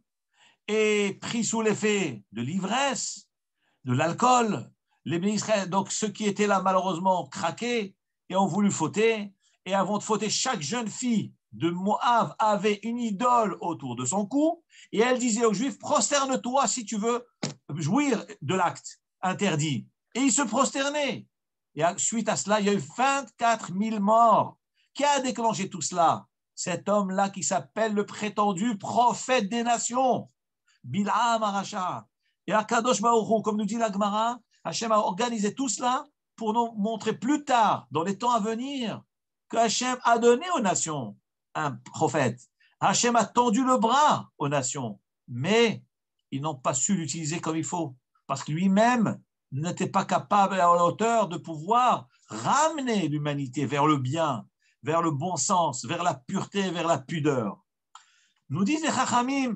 Et pris sous l'effet de l'ivresse, de l'alcool, les ministres, donc ceux qui étaient là malheureusement craqués et ont voulu fauter, et avant de fauter, chaque jeune fille de Moab avait une idole autour de son cou, et elle disait aux Juifs, prosterne-toi si tu veux jouir de l'acte interdit. Et ils se prosternaient. Et suite à cela, il y a eu 24 000 morts. Qui a déclenché tout cela? Cet homme-là qui s'appelle le prétendu prophète des nations, Bilham Aracha. Et Akadosh Baruch Hu, comme nous dit la Gemara, Hachem a organisé tout cela pour nous montrer plus tard, dans les temps à venir, que Hachem a donné aux nations un prophète. Hachem a tendu le bras aux nations, mais ils n'ont pas su l'utiliser comme il faut, parce que lui-même n'était pas capable à la hauteur de pouvoir ramener l'humanité vers le bien, vers le bon sens, vers la pureté, vers la pudeur. Nous disent les Chachamim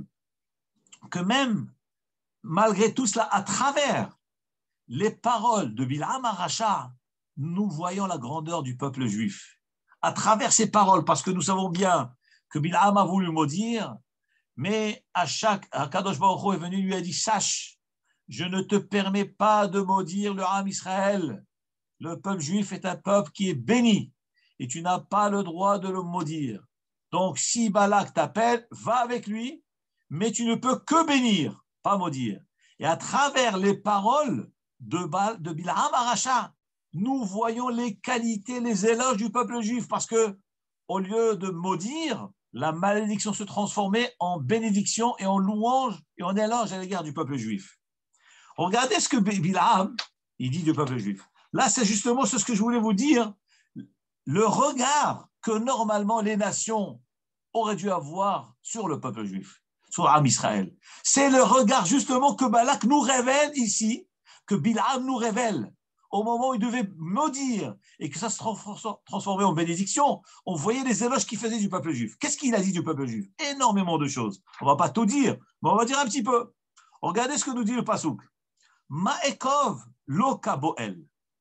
que même malgré tout cela, à travers les paroles de Bilham Aracha, nous voyons la grandeur du peuple juif. À travers ces paroles, parce que nous savons bien que Bilham a voulu maudire, mais Kadosh Baruch Hu est venu, lui a dit, sache, je ne te permets pas de maudire le Ham Israël. Le peuple juif est un peuple qui est béni, et tu n'as pas le droit de le maudire. Donc, si Balak t'appelle, va avec lui, mais tu ne peux que bénir, pas maudire. Et à travers les paroles de Bilham Aracha, nous voyons les qualités, les éloges du peuple juif, parce que au lieu de maudire, la malédiction se transformait en bénédiction et en louange et en éloge à l'égard du peuple juif. Regardez ce que Bilham il dit du peuple juif. Là, c'est justement ce que je voulais vous dire, le regard que normalement les nations auraient dû avoir sur le peuple juif, sur l'âme Israël. C'est le regard justement que Balak nous révèle ici, que Bilham nous révèle. au moment où il devait maudire et que ça se transformait en bénédiction, on voyait les éloges qu'il faisait du peuple juif. Qu'est-ce qu'il a dit du peuple juif? Énormément de choses. On ne va pas tout dire, mais on va dire un petit peu. Regardez ce que nous dit le Passouk. Ma'ekov lo kaboel.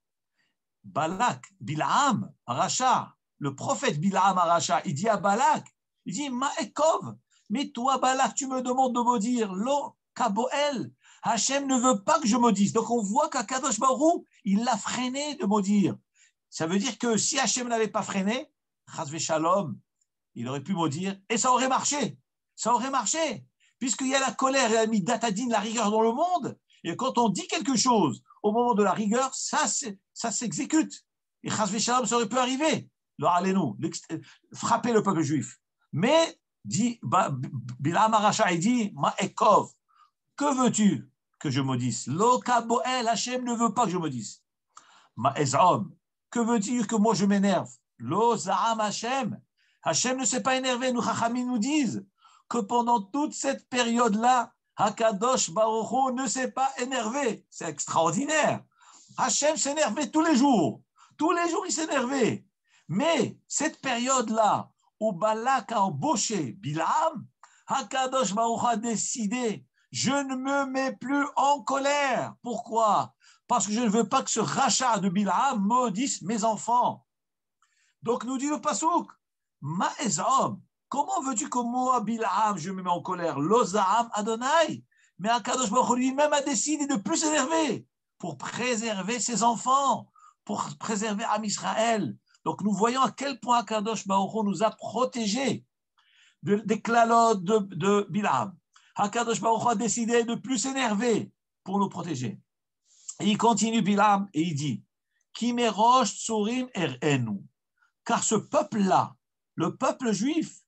Balak, Bilaam, Aracha, le prophète Bilaam Aracha, il dit à Balak, il dit Ma'ekov, mais toi Balak, tu me demandes de maudire, lo kaboel. Hachem ne veut pas que je maudisse. Donc on voit qu'Akadosh Baruch Hu, il l'a freiné de maudire. Ça veut dire que si Hachem n'avait pas freiné, Chas v'Shalom, il aurait pu maudire et ça aurait marché. Ça aurait marché. Puisqu'il y a la colère et la midatadine, la rigueur dans le monde. Et quand on dit quelque chose au moment de la rigueur, ça s'exécute. Et Chas v'Shalom, ça aurait pu arriver. Allez-nous, frapper le peuple juif. Mais, dit Bilaam Aracha, il dit Ma'ekov, que veux-tu que je maudisse? Lo kaboel, Hachem ne veut pas que je maudisse. Ma'ezom, que veux-tu que moi je m'énerve? Lo za'am Hachem, Hachem ne s'est pas énervé. Nous, Chachamim nous disent que pendant toute cette période-là, Hakadosh Baruch Hu ne s'est pas énervé. C'est extraordinaire. Hachem s'énervait tous les jours. Tous les jours, il s'énervait. Mais cette période-là, où Balak a embauché Bilaam, Hakadosh Baruch Hu a décidé, je ne me mets plus en colère. Pourquoi? Parce que je ne veux pas que ce rachat de Bilaam maudisse mes enfants. Donc nous dit le Passouk, Ma'ezom, comment veux-tu que moi, Bilaam, je me mets en colère? Lozaam Adonai. Mais Hakadosh Baruch Hu lui-même a décidé de ne plus s'énerver pour préserver ses enfants, pour préserver Am Israël. Donc nous voyons à quel point Hakadosh Baruch Hu nous a protégés des klalotes de Bilaam. Hakadosh Baruch Hu a décidé de ne plus s'énerver pour nous protéger. Et il continue Bilaam et il dit Kimerosh tsurim erenu. Car ce peuple-là, le peuple juif,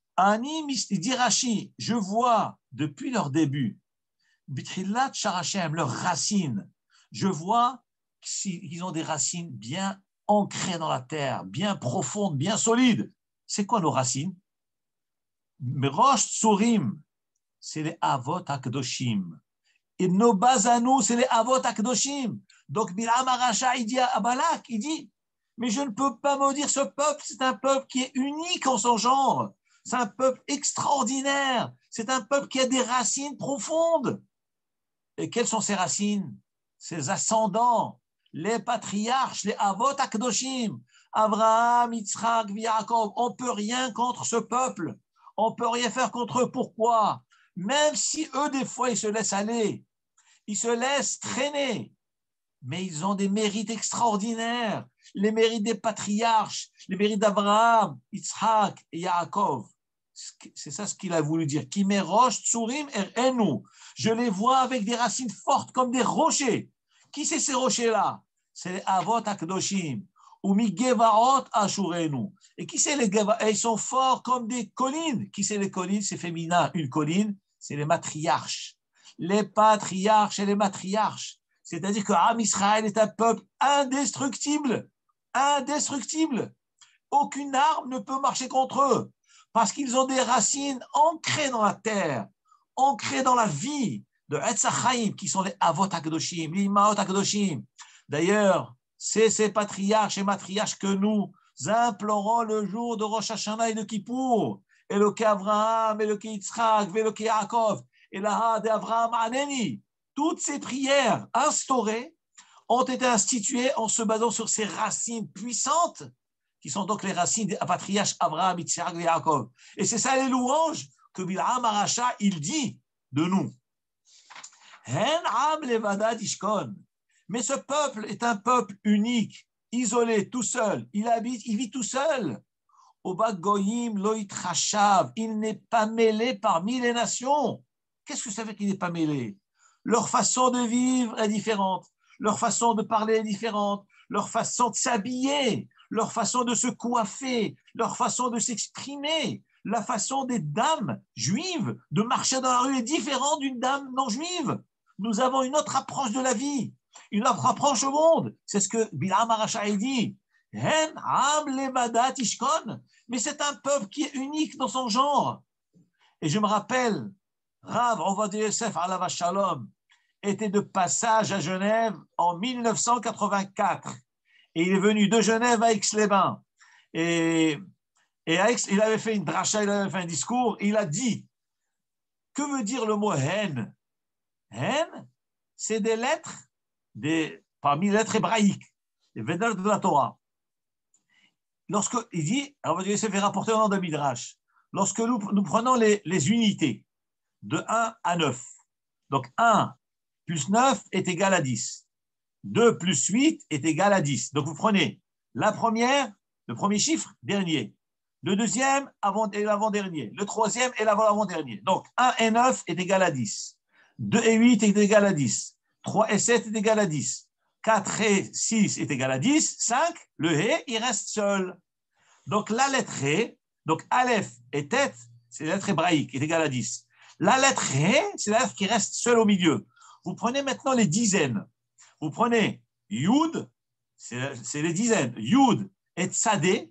il dit Rashi, je vois depuis leur début, Bitchilat Sharachem, leurs racines, je vois qu'ils ont des racines bien ancrées dans la terre, bien profondes, bien solides. C'est quoi nos racines? Merosh tsurim, c'est les Avot Akdoshim. Et nos bases à nous, c'est les Avot Akdoshim. Donc, Bilaam Aracha, il dit à Balak, il dit, mais je ne peux pas maudire ce peuple, c'est un peuple qui est unique en son genre. C'est un peuple extraordinaire. C'est un peuple qui a des racines profondes. Et quelles sont ces racines? Ses ascendants, les patriarches, les Avot Akdoshim, Abraham, Yitzhak, Yaakov. On ne peut rien contre ce peuple. On ne peut rien faire contre eux. Pourquoi? Même si eux, des fois, ils se laissent aller, ils se laissent traîner, mais ils ont des mérites extraordinaires, les mérites des patriarches, les mérites d'Abraham, Yitzhak et Yaakov. C'est ça ce qu'il a voulu dire. Kimerosh tsurim erenu. Je les vois avec des racines fortes comme des rochers. Qui c'est ces rochers-là? C'est les Avot Akdoshim. Ou mi Gevaot Ashurenu. Et qui c'est les Gevaot? Ils sont forts comme des collines. Qui c'est les collines? C'est féminin. Une colline, c'est les matriarches. Les patriarches et les matriarches. C'est-à-dire que Am Israël est un peuple indestructible. Indestructible. Aucune arme ne peut marcher contre eux. Parce qu'ils ont des racines ancrées dans la terre, ancrées dans la vie de Etzachaim, qui sont les Avot Akdoshim, les Imaot Akdoshim. D'ailleurs, c'est ces patriarches et matriarches que nous implorons le jour de Rosh Hashanah et de Kippour. Eloké Abraham, Eloké Yitzhak, Eloké Yaakov, Elaha de Abraham Aneni. Toutes ces prières instaurées ont été instituées en se basant sur ces racines puissantes qui sont donc les racines des patriarches Abraham, Yitzhak et Yaakov. Et c'est ça les louanges que Bilaam Aracha, il dit de nous. Mais ce peuple est un peuple unique, isolé, tout seul. Il vit tout seul. Il n'est pas mêlé parmi les nations. Qu'est-ce que ça veut qu'il n'est pas mêlé? Leur façon de vivre est différente. Leur façon de parler est différente. Leur façon de s'habiller, leur façon de se coiffer, leur façon de s'exprimer, la façon des dames juives de marcher dans la rue est différente d'une dame non juive. Nous avons une autre approche de la vie, une autre approche au monde. C'est ce que Bilaam Aracha a dit. Mais c'est un peuple qui est unique dans son genre. Et je me rappelle, Rav Ovadia Yosef Alav Shalom, était de passage à Genève en 1984. Et il est venu de Genève à Aix-les-Bains. Et à Aix, il avait fait une dracha, il avait fait un discours. Et il a dit, que veut dire le mot haine? Haine, c'est des lettres, parmi les lettres hébraïques, les Védas de la Torah. Il dit, alors il s'est fait rapporter au nom de Midrash, lorsque nous prenons les unités de 1 à 9, donc 1 plus 9 est égal à 10, 2 plus 8 est égal à 10. Donc vous prenez la première, le premier chiffre, dernier, le deuxième et l'avant-dernier, le troisième et l'avant-dernier. Donc 1 et 9 est égal à 10, 2 et 8 est égal à 10, 3 et 7 est égal à 10. 4 et 6 est égal à 10, 5, le He, il reste seul. Donc la lettre He, donc Aleph et Tet, c'est la lettre hébraïque, est égal à 10. La lettre He, c'est la lettre qui reste seule au milieu. Vous prenez maintenant les dizaines. Vous prenez Yud, c'est les dizaines. Yud et Tzadé,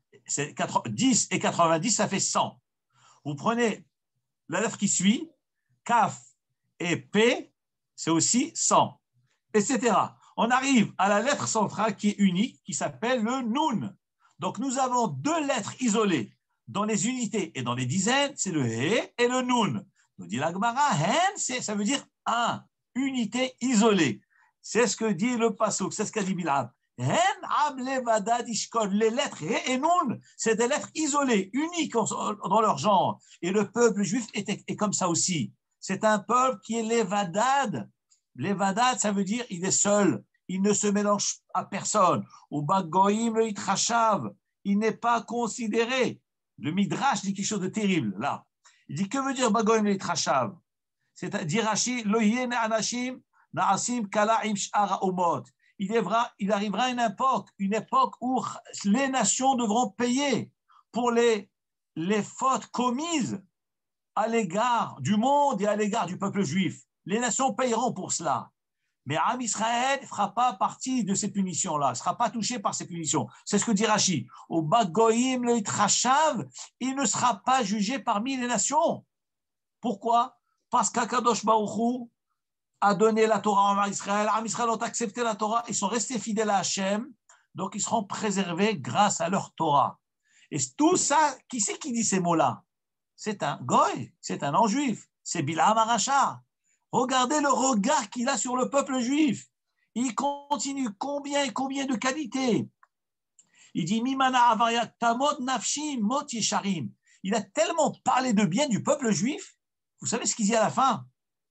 10 et 90, ça fait 100. Vous prenez la lettre qui suit, Kaf et P, c'est aussi 100, etc. On arrive à la lettre centrale qui est unique, qui s'appelle le Nun. Donc, nous avons deux lettres isolées dans les unités et dans les dizaines, c'est le He et le Nun. Nous dit la Gemara, Hen, ça veut dire un, unité isolée. C'est ce que dit le Pasuk, c'est ce qu'a dit Bilham. Hen am levada dishkon. Les lettres He et Nun, c'est des lettres isolées, uniques dans leur genre. Et le peuple juif est comme ça aussi. C'est un peuple qui est levadad. Levadad, ça veut dire il est seul, il ne se mélange à personne. Ou bagoïm le itrachav, il n'est pas considéré. Le Midrash dit quelque chose de terrible là. Il dit que veut dire bagoïm le itrachav? C'est-à-dire Rashi lo yeh anashim na'asim kala im sh'ar ha'omot. Il arrivera une époque où les nations devront payer pour les fautes commises à l'égard du monde et à l'égard du peuple juif. Les nations payeront pour cela. Mais Am Israël ne fera pas partie de ces punitions-là, ne sera pas touché par ces punitions. C'est ce que dit Rashi. Au Bagoïm le Itrachav, il ne sera pas jugé parmi les nations. Pourquoi? Parce qu'Akadosh Baruch Hu a donné la Torah à Israël. Am Israël ont accepté la Torah, ils sont restés fidèles à Hachem, donc ils seront préservés grâce à leur Torah. Et tout ça, qui c'est qui dit ces mots-là? C'est un goy, c'est un non-juif, c'est Bilam Aracha. Regardez le regard qu'il a sur le peuple juif. Il continue combien et combien de qualités. Il dit Mimana avayat tamot nafshi mot yesharim. Il a tellement parlé de bien du peuple juif. Vous savez ce qu'il dit à la fin?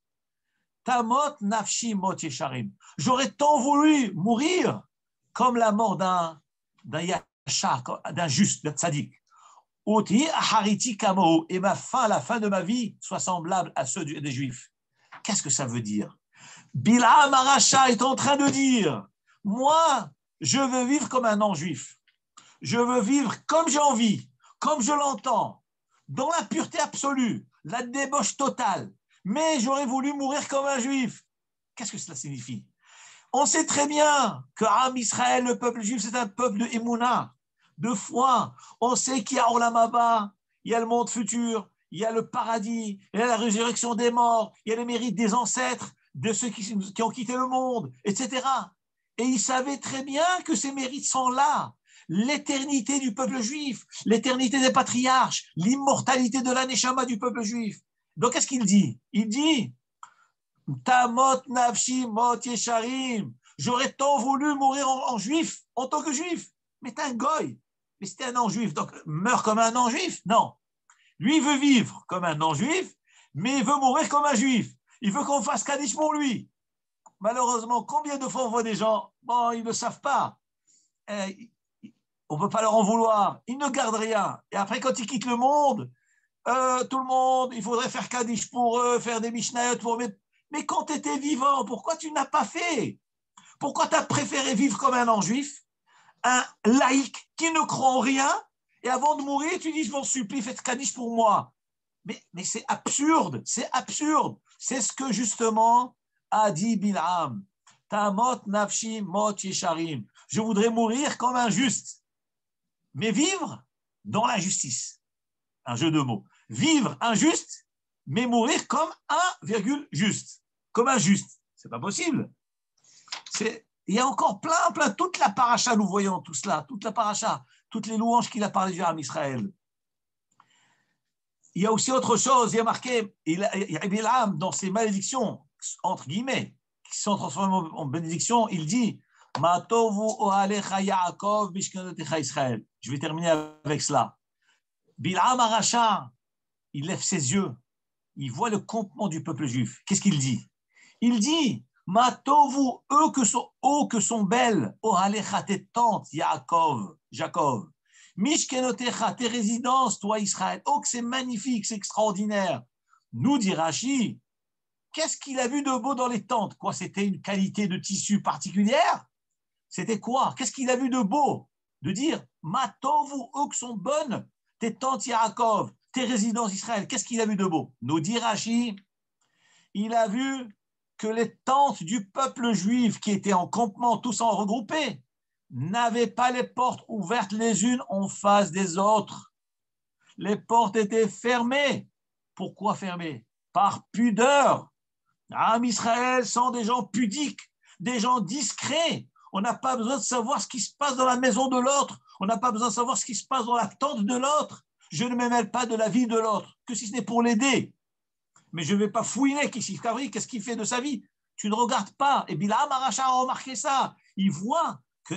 Tamot nafshi mot yesharim. J'aurais tant voulu mourir comme la mort d'un yachar, d'un juste, d'un tzaddik. Et ma fin, la fin de ma vie, soit semblable à ceux des Juifs. Qu'est-ce que ça veut dire? Bilam Aracha est en train de dire, moi, je veux vivre comme un non-juif. Je veux vivre comme j'ai envie, comme je l'entends, dans la pureté absolue, la débauche totale. Mais j'aurais voulu mourir comme un juif. Qu'est-ce que cela signifie? On sait très bien que Am Israël, le peuple juif, c'est un peuple de Emouna, de foi. On sait qu'il y a Olam Haba, il y a le monde futur, il y a le paradis, il y a la résurrection des morts, il y a les mérites des ancêtres, de ceux qui ont quitté le monde, etc. Et il savait très bien que ces mérites sont là. L'éternité du peuple juif, l'éternité des patriarches, l'immortalité de la Neshama du peuple juif. Donc, qu'est-ce qu'il dit? Il dit Tamot nafshi mot yesharim. J'aurais tant voulu mourir en juif, en tant que juif. Mais t'es un goy. Mais c'était un non-juif, donc meurs comme un non-juif? Non. Lui, il veut vivre comme un non-juif, mais il veut mourir comme un juif. Il veut qu'on fasse Kaddish pour lui. Malheureusement, combien de fois on voit des gens, bon, ils ne savent pas. On ne peut pas leur en vouloir. Ils ne gardent rien. Et après, quand ils quittent le monde, tout le monde, il faudrait faire Kaddish pour eux, faire des Mishnayot pour eux. Mais quand tu étais vivant, pourquoi tu n'as pas fait? Pourquoi tu as préféré vivre comme un non-juif, un laïc qui ne croit en rien, et avant de mourir, tu dis, je m'en supplie, faites Kaddish pour moi. Mais c'est absurde, c'est absurde. C'est ce que justement a dit Bilham. Tamot nafshi mot yesharim. Je voudrais mourir comme un juste, mais vivre dans l'injustice. Un jeu de mots. Vivre injuste, mais mourir comme un virgule juste, comme un juste. C'est pas possible. Il y a encore plein, toute la paracha, nous voyons tout cela, toute la paracha, toutes les louanges qu'il a parlé à Israël. Il y a aussi autre chose, il y a marqué, Bilam, dans ses malédictions, entre guillemets, qui sont transformées en bénédictions, il dit Israël. Je vais terminer avec cela. Bilam Aracha, il lève ses yeux, il voit le campement du peuple juif. Qu'est-ce qu'il dit? Il dit Matovu, eux que sont belles, Ohalecha, tes tentes, Jacob. Mishkenotecha, tes résidences, toi Israël. Oh, que c'est magnifique, c'est extraordinaire. Nous dit Rashi, qu'est-ce qu'il a vu de beau dans les tentes? Quoi, c'était une qualité de tissu particulière? C'était quoi? Qu'est-ce qu'il a vu de beau? De dire Matovu, eux que sont bonnes, tes tentes Yaakov, tes résidences Israël. Qu'est-ce qu'il a vu de beau? Nous dit Rashi, il a vu que les tentes du peuple juif qui étaient en campement, tous en regroupés, n'avaient pas les portes ouvertes les unes en face des autres. Les portes étaient fermées. Pourquoi fermées? Par pudeur. Am Israël sont des gens pudiques, des gens discrets. On n'a pas besoin de savoir ce qui se passe dans la maison de l'autre. On n'a pas besoin de savoir ce qui se passe dans la tente de l'autre. Je ne me mêle pas de la vie de l'autre, que si ce n'est pour l'aider. Mais je ne vais pas fouiner qu'est-ce qu'il fait de sa vie. Tu ne regardes pas. Et Bilam Aracha a remarqué ça. Il voit que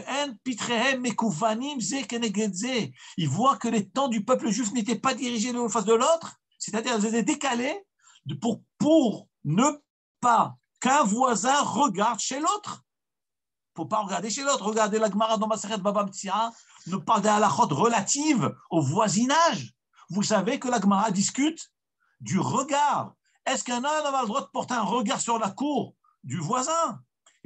il voit que les temps du peuple juif n'étaient pas dirigés l'un en face de l'autre, c'est-à-dire qu'ils étaient décalés pour ne pas qu'un voisin regarde chez l'autre. Il ne faut pas regarder chez l'autre. Regardez la Gemara dans Masechet Baba Metzia, nous parle des halachot relatives au voisinage. Vous savez que la Gemara discute du regard. Est-ce qu'un homme a le droit de porter un regard sur la cour du voisin?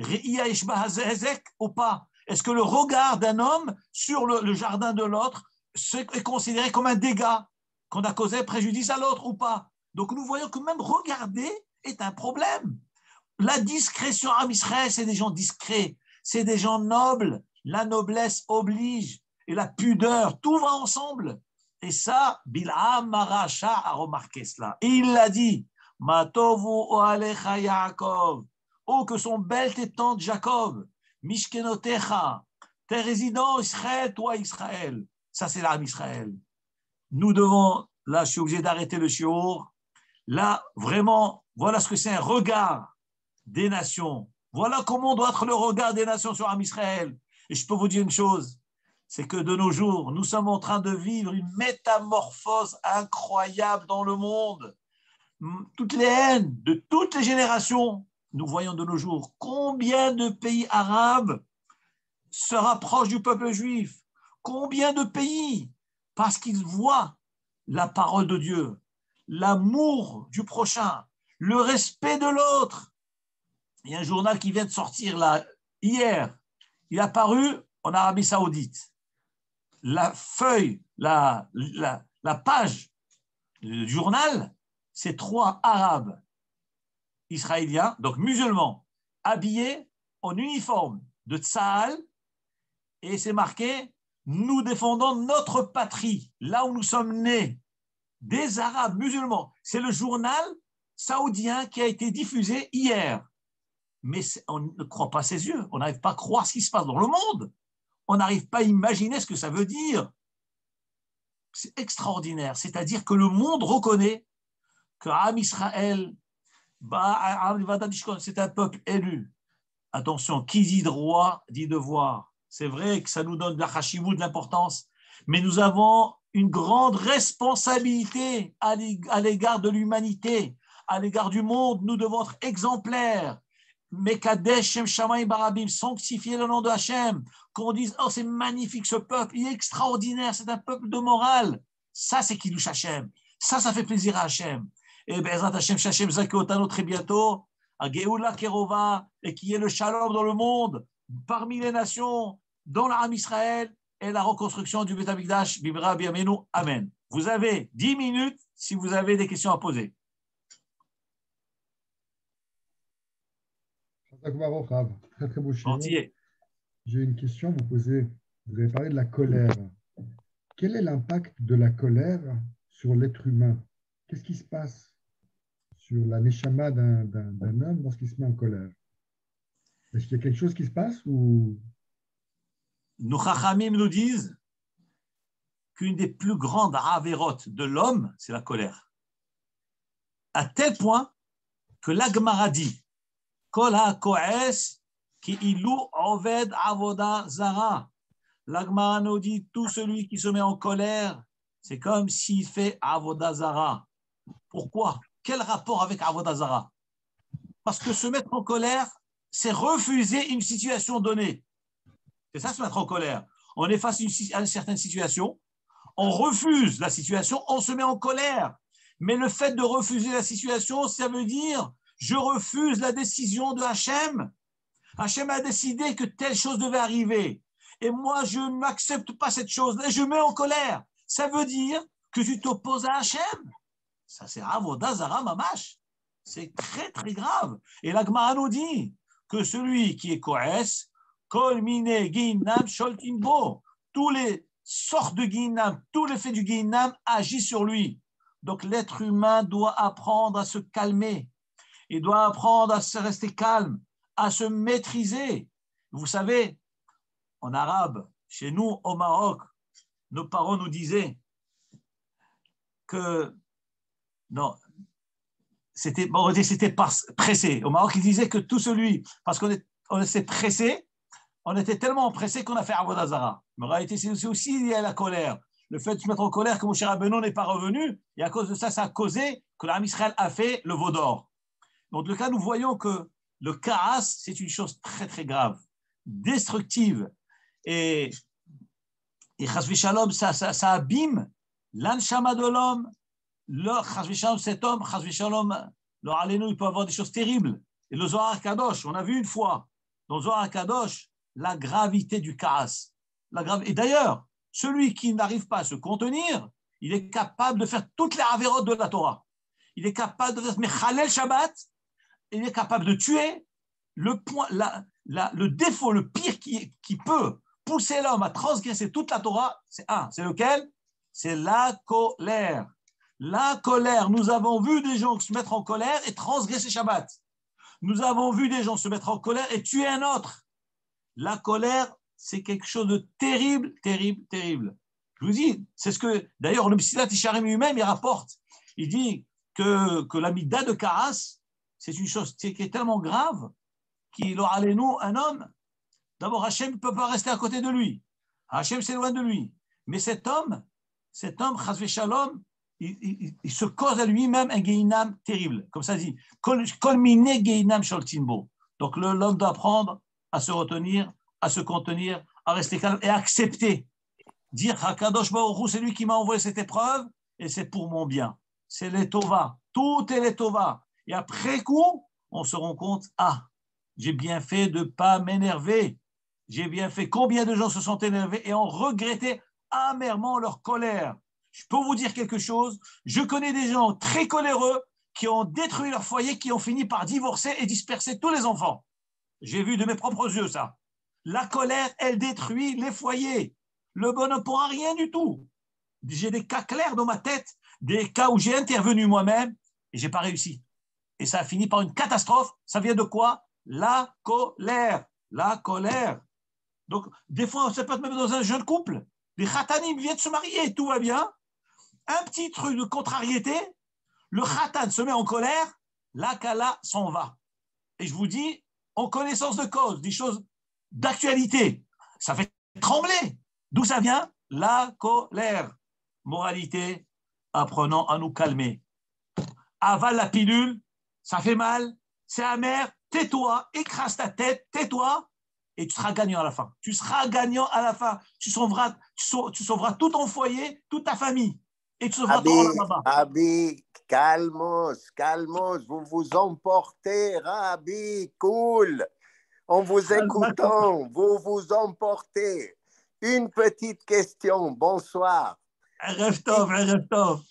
Ou pas? Est-ce que le regard d'un homme sur le jardin de l'autre est considéré comme un dégât, qu'on a causé préjudice à l'autre ou pas? Donc nous voyons que même regarder est un problème. La discrétion à Israël, c'est des gens discrets, c'est des gens nobles. La noblesse oblige et la pudeur, tout va ensemble. Et ça, Bil'am Maracha a remarqué cela. Et il l'a dit, Matovu Oalecha Yaakov, oh que sont belles tes tentes Jacob, Mishkenotecha, tes résidents Israël, toi Israël. Ça c'est l'âme Israël. Nous devons, là je suis obligé d'arrêter le shiur, là vraiment, voilà ce que c'est un regard des nations. Voilà comment doit être le regard des nations sur l'âme Israël. Et je peux vous dire une chose, c'est que de nos jours, nous sommes en train de vivre une métamorphose incroyable dans le monde. Toutes les haines de toutes les générations, nous voyons de nos jours combien de pays arabes se rapprochent du peuple juif. Combien de pays, parce qu'ils voient la parole de Dieu, l'amour du prochain, le respect de l'autre. Il y a un journal qui vient de sortir là, hier, il est apparu en Arabie Saoudite. La feuille, la page du journal, c'est 3 Arabes israéliens, donc musulmans, habillés en uniforme de Tsahal, et c'est marqué « Nous défendons notre patrie, là où nous sommes nés ». Des Arabes musulmans. C'est le journal saoudien qui a été diffusé hier. Mais on ne croit pas ses yeux, on n'arrive pas à croire ce qui se passe dans le monde. On n'arrive pas à imaginer ce que ça veut dire. C'est extraordinaire. C'est-à-dire que le monde reconnaît que Am Israël, c'est un peuple élu. Attention, qui dit droit, dit devoir. C'est vrai que ça nous donne de la chashivut, de l'importance, mais nous avons une grande responsabilité à l'égard de l'humanité, à l'égard du monde. Nous devons être exemplaires. Mekadesh Shem Shamayim Barabim, sanctifier le nom de Hachem, qu'on dise oh c'est magnifique ce peuple, il est extraordinaire, c'est un peuple de morale. Ça c'est Kiddush Hachem, ça fait plaisir à Hachem. Et Be'ezrat Hachem Shachem Zakotano très bientôt, à Geoula Kerova, et qu'il y ait le shalom dans le monde, parmi les nations, dans l'Am Israël et la reconstruction du Beth Amikdash, Bibra Biamenu, Amen. Vous avez 10 minutes si vous avez des questions à poser. Très très beau shiur. Entier. J'ai une question à vous poser. Vous avez parlé de la colère. Quel est l'impact de la colère sur l'être humain? Qu'est-ce qui se passe sur la neshama d'un homme lorsqu'il se met en colère? Est-ce qu'il y a quelque chose qui se passe ou... Nos chachamim nous disent qu'une des plus grandes avérotes de l'homme, c'est la colère. À tel point que l'Agmara dit Kol ha-ko'es ki ilu oved avoda zara. L'Agmara nous dit tout celui qui se met en colère, c'est comme s'il fait avoda zara. Pourquoi? Quel rapport avec avoda zara? Parce que se mettre en colère, c'est refuser une situation donnée. C'est ça, se mettre en colère. On est face à une certaine situation, on refuse la situation, on se met en colère. Mais le fait de refuser la situation, ça veut dire je refuse la décision de Hachem. Hachem a décidé que telle chose devait arriver. Et moi, je n'accepte pas cette chose et je me mets en colère. Ça veut dire que tu t'opposes à Hachem. Ça, c'est Avodah Zara Mamash. C'est très, très grave. Et la Gemara nous dit que celui qui est Koès, Kol Mine Guinam Sholtimbo, tous les sortes de Guinam, tous les faits du Guinam agissent sur lui. Donc l'être humain doit apprendre à se calmer. Il doit apprendre à se rester calme, à se maîtriser. Vous savez, en arabe, chez nous, au Maroc, nos parents nous disaient que non, c'était pressé. Au Maroc, ils disaient que tout celui, parce qu'on s'est pressé, on était tellement pressé qu'on a fait Avodah Zara. Mais en réalité, c'est aussi lié à la colère. Le fait de se mettre en colère que Moshe Rabbeinu n'est pas revenu, et à cause de ça, ça a causé que l'Am Israël a fait le veau d'or. Donc, le cas, nous voyons que le kaas, c'est une chose très, très grave, destructive. Et chas v'shalom, ça abîme l'anshama de l'homme. Chas v'shalom, cet homme, chas v'shalom, le Aleinu, il peut avoir des choses terribles. Et le Zohar Kadosh, on a vu une fois, dans le Zohar Kadosh, la gravité du kaas. Et d'ailleurs, celui qui n'arrive pas à se contenir, il est capable de faire toutes les avérotes de la Torah. Il est capable de faire Mechalel Shabbat, il est capable de tuer. Le défaut, le pire qui peut pousser l'homme à transgresser toute la Torah, c'est lequel? C'est la colère. La colère, nous avons vu des gens se mettre en colère et transgresser Shabbat. Nous avons vu des gens se mettre en colère et tuer un autre. La colère, c'est quelque chose de terrible, terrible, terrible. Je vous dis, c'est ce que, d'ailleurs, le Mesilat Yesharim lui-même, il rapporte. Il dit que la mida de Karas, c'est une chose qui est tellement grave qu'il aura les nous un homme. D'abord, Hachem ne peut pas rester à côté de lui. Hachem s'éloigne de lui. Mais cet homme, chas v'shalom, il se cause à lui-même un guéinam terrible. Comme ça dit, kol mine guéinam sholtinbo. Donc l'homme doit apprendre à se retenir, à se contenir, à rester calme et à accepter. Dire Hakadosh Baruch Hu, c'est lui qui m'a envoyé cette épreuve et c'est pour mon bien. C'est les tova. Tout est les tova. Et après coup, on se rend compte, j'ai bien fait de ne pas m'énerver. J'ai bien fait. Combien de gens se sont énervés et ont regretté amèrement leur colère? Je peux vous dire quelque chose. Je connais des gens très coléreux qui ont détruit leur foyer, qui ont fini par divorcer et disperser tous les enfants. J'ai vu de mes propres yeux ça. La colère, elle détruit les foyers. Le bonhomme ne pourra rien du tout. J'ai des cas clairs dans ma tête, des cas où j'ai intervenu moi-même et je n'ai pas réussi. Et ça a fini par une catastrophe. Ça vient de quoi? La colère. La colère. Donc, des fois, ça peut être même dans un jeune couple. Les khatanim viennent de se marier, tout va bien. Un petit truc de contrariété, le khatan se met en colère, la kala s'en va. Et je vous dis, en connaissance de cause, des choses d'actualité, ça fait trembler. D'où ça vient? La colère. Moralité, apprenons à nous calmer. Avale la pilule, ça fait mal, c'est amer, tais-toi, écrase ta tête, tais-toi, et tu seras gagnant à la fin. Tu seras gagnant à la fin. Tu sauveras tout ton foyer, toute ta famille. Et tu sauveras ton là-bas. Rabbi, calmos, vous vous emportez, Rabbi, cool. En vous écoutant, vous vous emportez. Une petite question, bonsoir. Erev tov.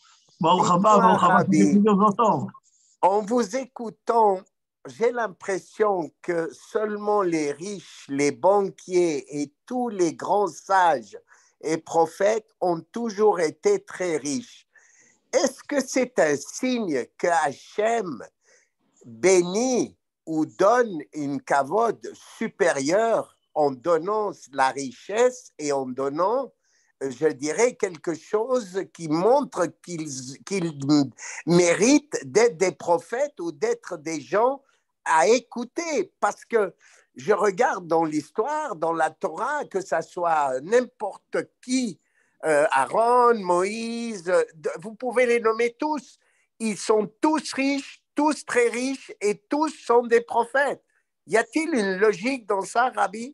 Rabbi, en vous écoutant, j'ai l'impression que seulement les riches, les banquiers et tous les grands sages et prophètes ont toujours été très riches. Est-ce que c'est un signe que Hachem bénit ou donne une kavod supérieure en donnant la richesse et en donnant, je dirais, quelque chose qui montre qu'ils méritent d'être des prophètes ou d'être des gens à écouter. Parce que je regarde dans l'histoire, dans la Torah, que ça soit n'importe qui, Aaron, Moïse, vous pouvez les nommer tous, ils sont tous riches, tous très riches et tous sont des prophètes. Y a-t-il une logique dans ça, Rabbi?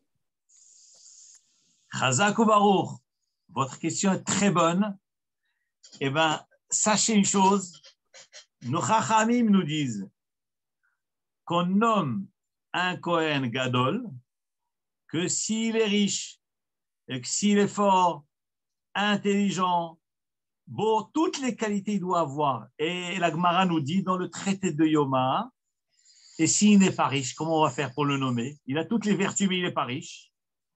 Chazak ou Baruch, votre question est très bonne. Eh bien, sachez une chose, nos Chachamim nous disent qu'on nomme un Kohen Gadol que s'il est riche et que s'il est fort, intelligent, beau, toutes les qualités il doit avoir. Et la Gemara nous dit dans le traité de Yoma, et s'il n'est pas riche, comment on va faire pour le nommer? Il a toutes les vertus, mais il n'est pas riche.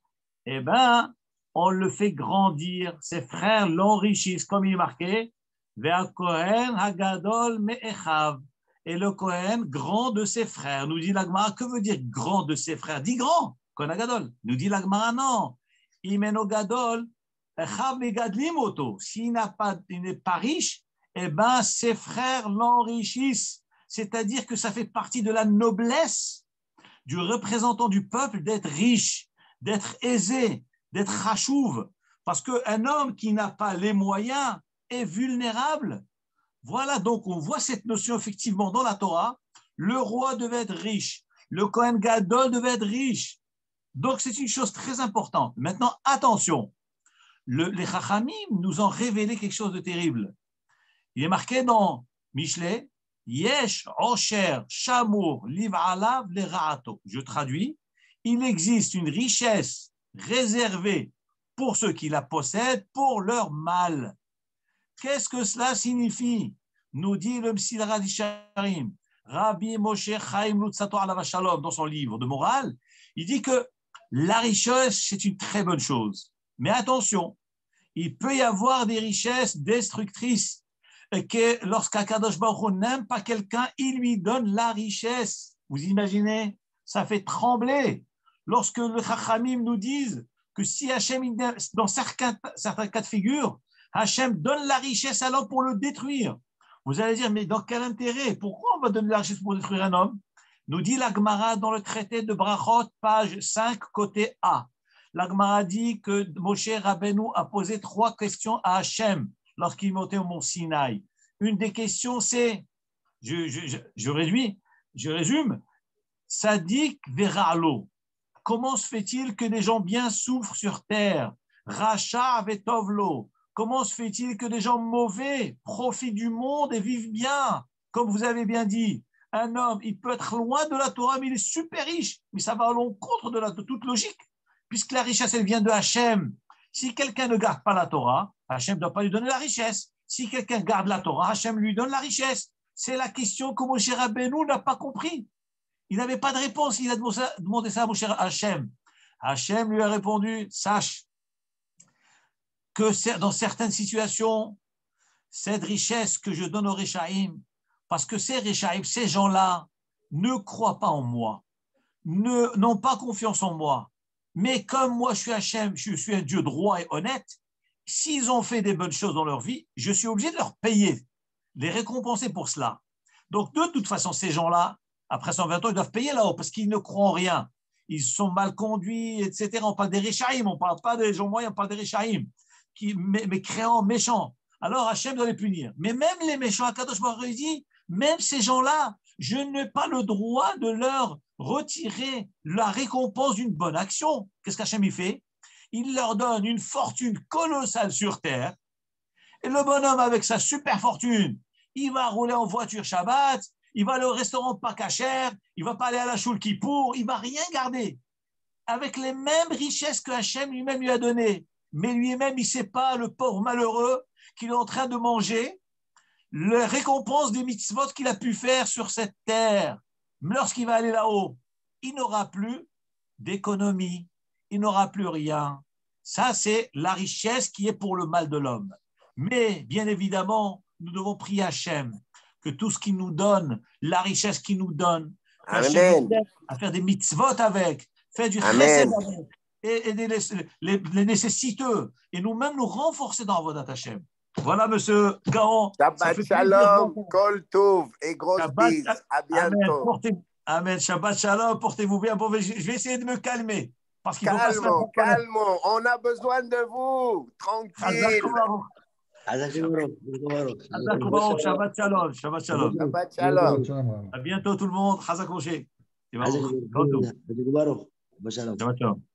Eh bien, on le fait grandir. Ses frères l'enrichissent, comme il est marqué, Ve'al Kohen Hagadol Me'echav. Et le Kohen, grand de ses frères. Nous dit la Gemara, que veut dire grand de ses frères? Dit grand, Kohen Hagadol. Nous dit la Gemara, non. Imeno Gadol, Echav Megadlim Oto. S'il n'est pas riche, eh bien, ses frères l'enrichissent. C'est-à-dire que ça fait partie de la noblesse du représentant du peuple d'être riche, d'être aisé, d'être rachouv. Parce qu'un homme qui n'a pas les moyens est vulnérable. Voilà, donc on voit cette notion effectivement dans la Torah. Le roi devait être riche, le Kohen Gadol devait être riche. Donc c'est une chose très importante. Maintenant, attention, les Chachamim nous ont révélé quelque chose de terrible. Il est marqué dans Mishlei, Yesh Osher Shamur Liv Alav Le Ra'ato. Je traduis, il existe une richesse réservée pour ceux qui la possèdent pour leur mal. Qu'est-ce que cela signifie? Nous dit le Msidra d'Isharim, Rabbi Moshe Chaim Lutzato Alav Shalom, dans son livre de morale, il dit que la richesse, c'est une très bonne chose. Mais attention, il peut y avoir des richesses destructrices. Et que lorsqu'Akadosh Baruch Hu n'aime pas quelqu'un, il lui donne la richesse. Vous imaginez? Ça fait trembler. Lorsque le Chachamim nous disent que si Hachem, dans certains cas de figure, Hachem donne la richesse à l'homme pour le détruire. Vous allez dire, mais dans quel intérêt? Pourquoi on va donner la richesse pour détruire un homme? Nous dit la Gemara dans le traité de Brachot, page 5, côté A. La Gemara dit que Moshe Rabbeinu a posé 3 questions à Hachem lorsqu'il montait au mont Sinaï. Une des questions, c'est, je résume, Sadik Veralo. Comment se fait-il que des gens bien souffrent sur terre? Racha Vetovlo. Comment se fait-il que des gens mauvais profitent du monde et vivent bien? Comme vous avez bien dit, un homme, il peut être loin de la Torah, mais il est super riche. Mais ça va à l'encontre de toute logique, puisque la richesse, elle vient de Hachem. Si quelqu'un ne garde pas la Torah, Hachem ne doit pas lui donner la richesse. Si quelqu'un garde la Torah, Hachem lui donne la richesse. C'est la question que Moshe Rabbeinu n'a pas compris. Il n'avait pas de réponse. Il a demandé ça à Moshe Hachem. Hachem lui a répondu, sache que dans certaines situations, cette richesse que je donne aux Réchaïm, parce que ces Réchaïm, ces gens-là, ne croient pas en moi, n'ont pas confiance en moi. Mais comme moi, je suis Hachem, je suis un Dieu droit et honnête, s'ils ont fait des bonnes choses dans leur vie, je suis obligé de leur payer, les récompenser pour cela. Donc, de toute façon, ces gens-là, après 120 ans, ils doivent payer là-haut parce qu'ils ne croient en rien. Ils sont mal conduits, etc. On parle des Réchaïm, on ne parle pas des gens moyens, on parle des Réchaïm, mais créants, méchants. Alors, Hachem doit les punir. Mais même les méchants, Akadosh Baruch Hu dit, même ces gens-là, je n'ai pas le droit de leur retirer la récompense d'une bonne action. Qu'est-ce qu'Hachem y fait? Il leur donne une fortune colossale sur terre. Et le bonhomme, avec sa super fortune, il va rouler en voiture Shabbat, il va aller au restaurant pas cachère, il va pas aller à la Shul Kippour, il va rien garder. Avec les mêmes richesses que Hachem lui-même lui a données. Mais lui-même, il ne sait pas, le pauvre malheureux, qu'il est en train de manger la récompense des mitzvot qu'il a pu faire sur cette terre. Mais lorsqu'il va aller là-haut, il n'aura plus d'économie, il n'aura plus rien. Ça, c'est la richesse qui est pour le mal de l'homme. Mais, bien évidemment, nous devons prier Hachem que tout ce qu'il nous donne, la richesse qu'il nous donne, Amen. À faire des mitzvot avec, faire du Amen. chesed avec, et aider les nécessiteux, et nous-mêmes nous renforcer dans Avodat Hashem. Voilà, monsieur Gaon. Ça Shabbat fait plaisir Shalom, d'entendre. Kol Tov et grosse Shabbat, bise. À Amen. bientôt. Amen. Shabbat Shalom, portez-vous bien. Bon, je vais essayer de me calmer. Parce qu'il ne faut pas se mettre en colère. Calmons. On a besoin de vous. Tranquille. Shabbat Shalom. Shabbat Shalom. Shabbat Shalom. Shalom. À bientôt tout le monde. Chazak Moshe. Shabbat Shalom.